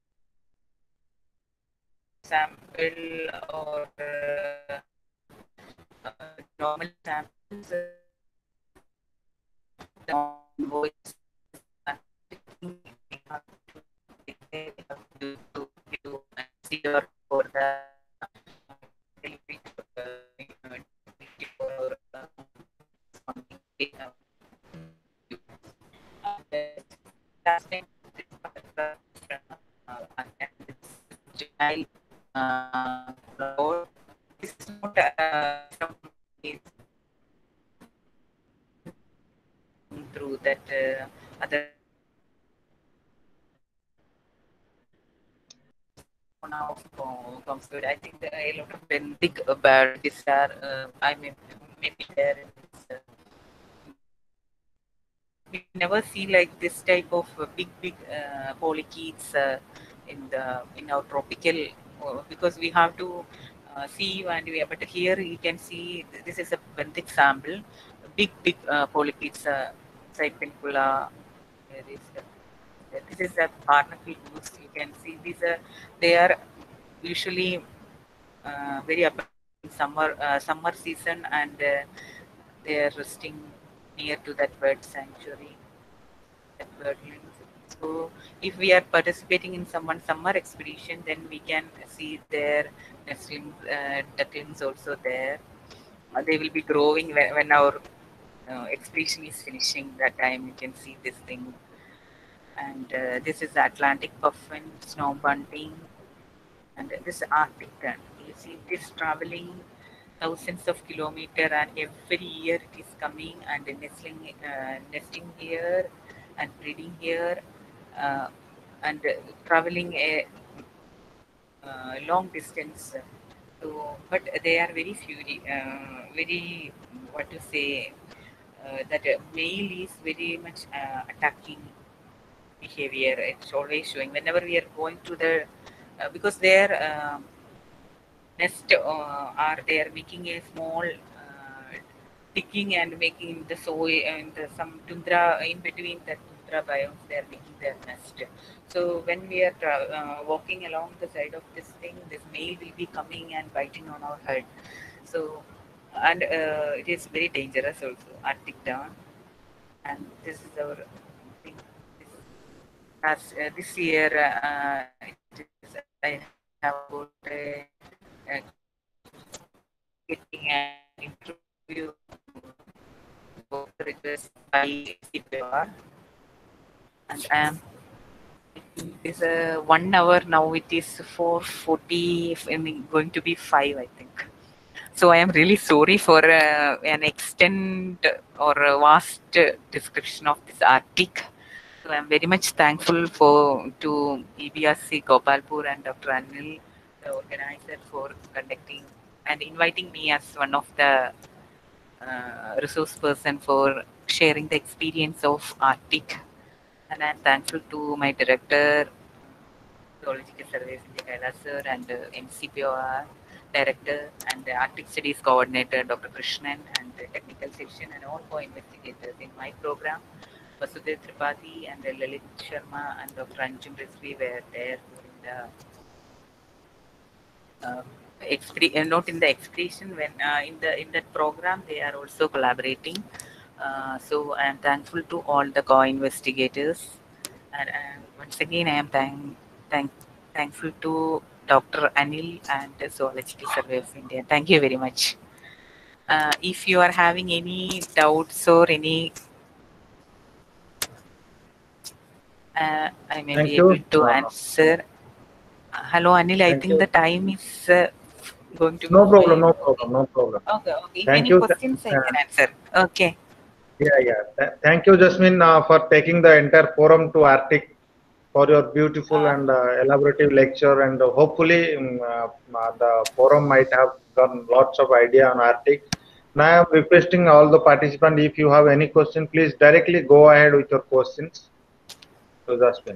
sample or uh, uh, normal samples, uh, the voice and we have to we have to to to see or for the delivery for the uh, delivery for our uh, something, uh, and uh, last time this particular uh, and this juvenile uh, cloud, this is not uh, from is through that uh, other now comes good. I think there are a lot of big bird which are uh, I mean maybe there in this, uh, we never see like this type of uh, big big uh, polychaetes uh, in the in our tropical uh, because we have to uh, see and we but here you can see this is a benthic sample, big big uh, polychaetes, uh, Cypincula. There is a, this is a barnacle goose. You can see these are they are usually uh, very abundant in summer uh, summer season, and uh, they are resting near to that bird sanctuary, that birdlings. So if we are participating in someone summer expedition, then we can see their nestlings, uh, ducklings also there. Uh, they will be growing when, when our uh, expedition is finishing. That time you can see this thing. And uh, this is Atlantic puffin, snow bunting, and this Arctic tern. You see this traveling thousands of kilometers, and every year it is coming and nestling, uh, nesting here and breeding here, uh, and uh, traveling a uh, long distance. So, but they are very fury, uh, very what to say. Uh, that uh, male is very much uh, attacking behavior. It's always showing whenever we are going to the uh, because their uh, nest uh, are they are making a small uh, digging and making the soil and the, some tundra in between the tundra biomes. They are making their nest. So when we are tra- uh, walking along the side of this thing, this male will be coming and biting on our head. So and uh, it is very dangerous also. Arctic tern, and this is our thing. This, as uh, this year, uh, it is, I have got a, a getting an interview for the request by C P R, and I am it is a one hour now. It is four forty. I mean, going to be five, I think. So I am really sorry for uh, an extent or a vast description of this Arctic. So I'm very much thankful for to E B R C Gopalpur and Doctor Anil, the organizer, for conducting and inviting me as one of the uh, resource person for sharing the experience of Arctic. And I'm thankful to my director, Zoological Surveys India Kailash sir, and uh, M C P O R director, and the Arctic Studies coordinator, Doctor Krishnan, and the technical section, and all co-investigators in my program. Vasudev Tripathi and uh, Lalit Sharma and Doctor Anjum Rizvi were there during the uh, excre- uh, not in the excretion when uh, in the in that program they are also collaborating. Uh, so I am thankful to all the co-investigators, and uh, once again I am thank, thank thankful to Doctor Anil and the Zoological Survey of India. Thank you very much. Uh, if you are having any doubts or any, uh, I may Thank be you. able to Uh, answer. Uh, hello, Anil. I thank think you. the time is uh, going to No be problem, five. no Okay. problem, no problem. Okay. Okay. If Thank any you. questions, I Uh, can answer. Okay. yeah, yeah. Th- thank you, Jasmine, uh, for taking the entire forum to Arctic for your beautiful Uh, and uh, elaborative lecture. And uh, hopefully, um, uh, uh, the forum might have gotten lots of idea on Arctic. Now, I'm requesting all the participants, if you have any question, please directly go ahead with your questions to Jasmine.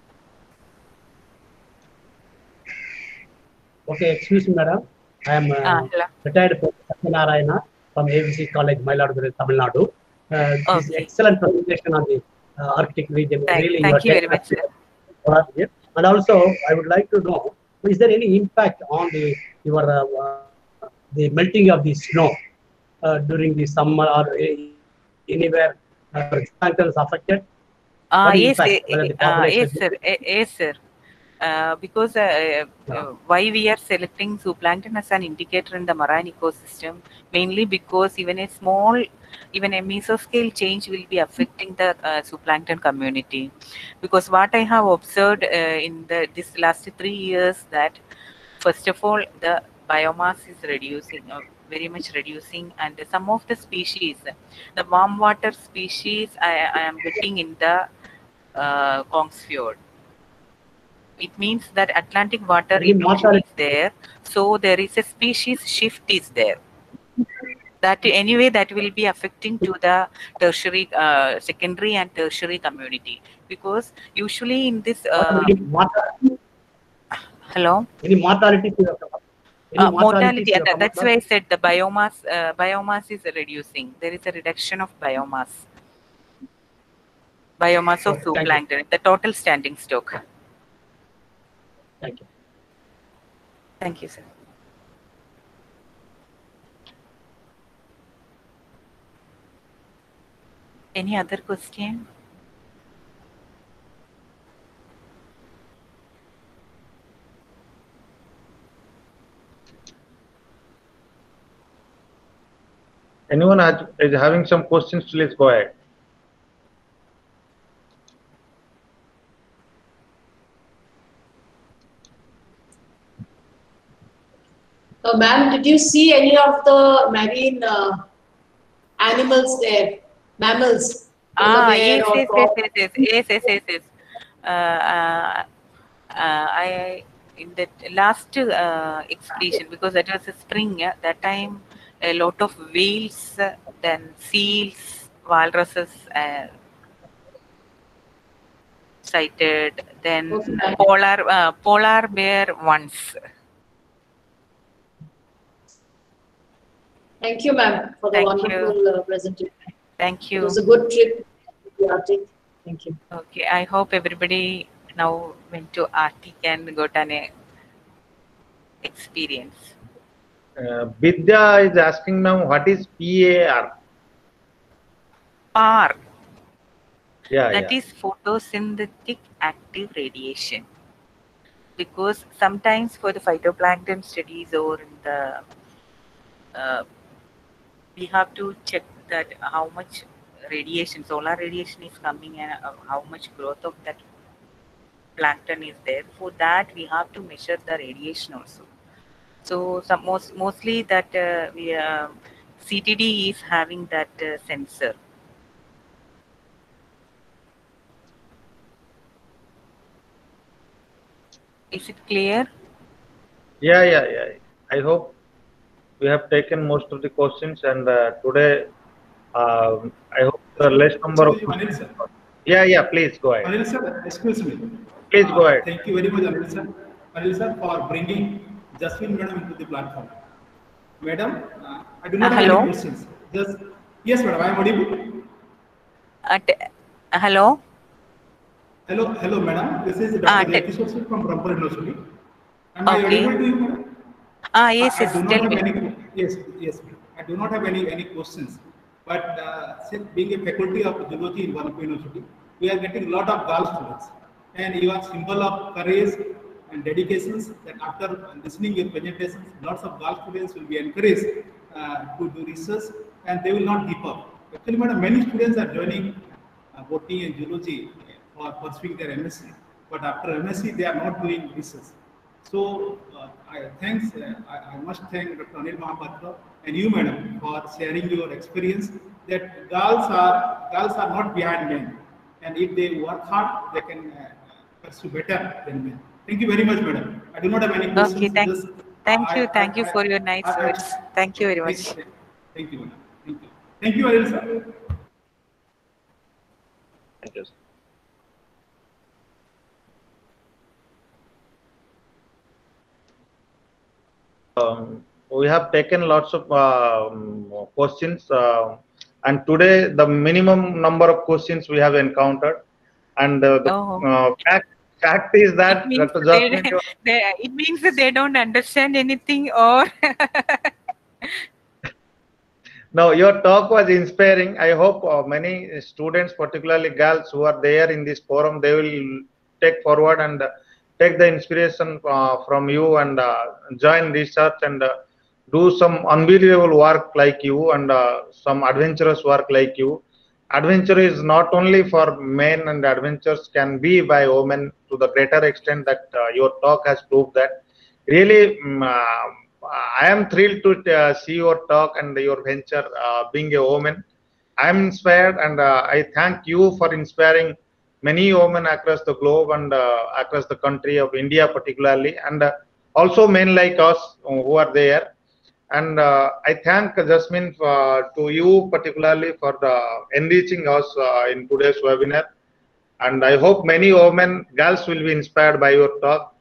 Okay, excuse me, madam. I am uh, uh, hello. retired Professor Satyanarayana from A V C College, Mayiladuthurai, Tamil Nadu. Uh, this Okay. excellent presentation on the uh, Arctic region. Thank, Really, you are thank you very taking much, sir. up here. And also, I would like to know: is there any impact on the your uh, uh, the melting of the snow uh, during the summer or anywhere? Uh, is affected. Uh, What is the yes, eh, impact? Whether eh, the uh, population yes, sir. Eh, Yes, sir. Uh, because uh, uh, why we are selecting zooplankton as an indicator in the marine ecosystem, mainly because even a small, even a mesoscale change will be affecting the uh, zooplankton community. Because what I have observed uh, in the this last three years that first of all the biomass is reducing, uh, very much reducing, and some of the species, the warm water species, I, I am getting in the uh, Kongsfjord. It means that Atlantic water any erosion is mortality? there, so there is a species shift is there. That anyway that will be affecting to the tertiary, uh, secondary and tertiary community, because usually in this uh, Any mortality? hello Any mortality? Any uh, mortality mortality. you uh, have that, come that's across? why I said the biomass uh, biomass is reducing. There is a reduction of biomass, biomass of Okay, thank you. zooplankton, the total standing stock. Thank you. Thank you, sir. Any other question? Anyone has, is having some questions, please go ahead. Uh, ma'am, did you see any of the marine uh, animals there? Mammals, polar Ah, bear yes, or yes, yes, frog? yes, yes, yes, yes, yes, yes. Uh, uh, uh, I in the last uh, expedition, because that was a spring. Yeah, that time a lot of whales, uh, then seals, walruses uh, sighted, then Okay, ma'am. polar uh, polar bear once. Thank you, ma'am, for the Thank you, wonderful uh, presentation. thank It was you. a good trip to the Arctic. Thank you. Okay, I hope everybody now went to Arctic and got an uh, experience. Uh, Vidya is asking now, what is P A R? P A R. Yeah, That yeah. is photosynthetic active radiation. Because sometimes for the phytoplankton studies or in the uh, we have to check that how much radiation, solar radiation is coming, and uh, how much growth of that plankton is there. For that we have to measure the radiation also. So some most mostly that uh, we uh, C T D is having that uh, sensor. Is it clear? Yeah, yeah, yeah. I hope. we have taken most of the questions, and uh, today uh, I hope the less number of Excuse me, Anil sir. yeah, yeah, please go ahead. Anil sir, excuse me. Please Uh, go ahead. Thank you very much, Anil sir. Anil sir, for bringing Jasmine Madam into the platform. Madam, uh, I do not Uh, have hello? any questions. Just yes, madam, I am audible. Uh, t- uh, hello? Hello, hello, madam. This is Ah, Doctor t- Jyoti Sosal from Brahmpur University. Am I Okay. audible to you, madam? Ah, I, yes, I yes, do not tell have me. any. Yes, yes. I do not have any any questions. But uh, since being a faculty of zoology in Brahmpur University, we are getting a lot of girl students, and you are symbol of courage and dedications. That after listening your presentations, lots of girl students will be encouraged uh, to do research, and they will not give up. Actually, madam, many students are joining uh, botany and zoology for pursuing their M S c, but after M S c, they are not doing research. So, uh, I thanks. Uh, I, I must thank Doctor Anil Mahapatra and you, madam, for sharing your experience. That girls are girls are not behind men, and if they work hard, they can uh, pursue better than men. Thank you very much, madam. I do not have any Okay, questions. thank, Just, uh, thank I, you, I, thank you I, for your nice I, words. I, Thank you very thank, much. thank, thank you, madam. Thank you. Thank you, Anil sir. Thank you. Um, we have taken lots of um, questions, uh, and today the minimum number of questions we have encountered, and uh, the Oh, uh, fact fact is it that means Doctor they, Jasmine, you- they, it means that they don't understand anything, or no, your talk was inspiring. I hope uh, many students, particularly girls who are there in this forum, they will take forward and uh, take the inspiration uh, from you and uh, join research and uh, do some unbelievable work like you and uh, some adventurous work like you. Adventure is not only for men, and adventures can be by women to the greater extent that uh, your talk has proved that. Really, mm, uh, I am thrilled to uh, see your talk and your venture uh, being a woman. I am inspired, and uh, I thank you for inspiring many women across the globe and uh, across the country of India particularly, and uh, also men like us who are there. And uh, I thank Jasmine for, to you particularly for the enriching us uh, in today's webinar. And I hope many women, girls will be inspired by your talk.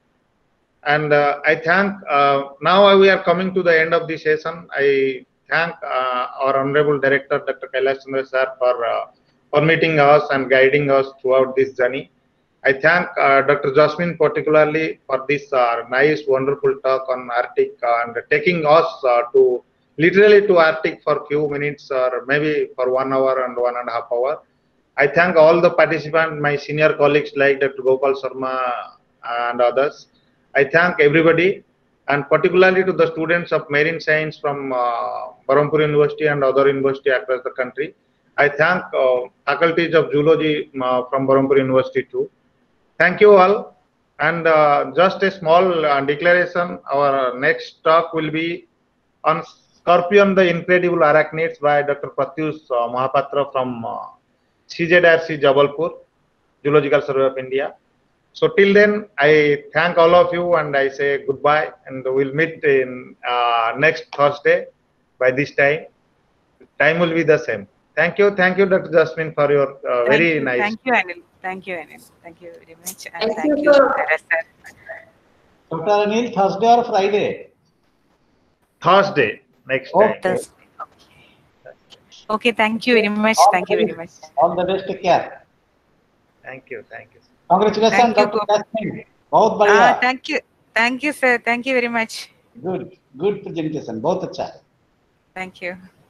And uh, I thank, uh, now we are coming to the end of the session. I thank uh, our Honorable Director, Doctor Kailash Chandra sir, for uh, permitting us and guiding us throughout this journey. I thank uh, Doctor Jasmine particularly for this uh, nice, wonderful talk on Arctic uh, and taking us uh, to literally to Arctic for few minutes or maybe for one hour and one and a half hour. I thank all the participants, my senior colleagues like Doctor Gopal Sharma and others. I thank everybody, and particularly to the students of marine science from uh, Brahmpur University and other university across the country. I thank uh, faculties of zoology uh, from Brahmpur University too. Thank you all. And uh, just a small uh, declaration, our next talk will be on Scorpion, the Incredible Arachnids by Doctor Pratyush uh, Mahapatra from uh, C Z R C Jabalpur, Zoological Survey of India. So till then, I thank all of you and I say goodbye, and we'll meet in uh, next Thursday by this time. Time will be the same. Thank you. Thank you, Doctor Jasmine, for your uh, thank very you, nice. thank you, Anil. Thank you, Anil. Thank you very much. And Thank thank you, you, sir. Sara sir. Doctor Anil, Thursday or Friday? Thursday, next time. Okay. Thursday. Okay. Okay, thank you very much. All Thank the you very best. much. All the best. Take care. Thank you. Thank you. Congratulations, Thank you, Doctor Gopal. Jasmine. बहुत Ah, बढ़िया. thank you. Thank you, sir. Thank you very much. Good. Good presentation. बहुत अच्छा. Thank you.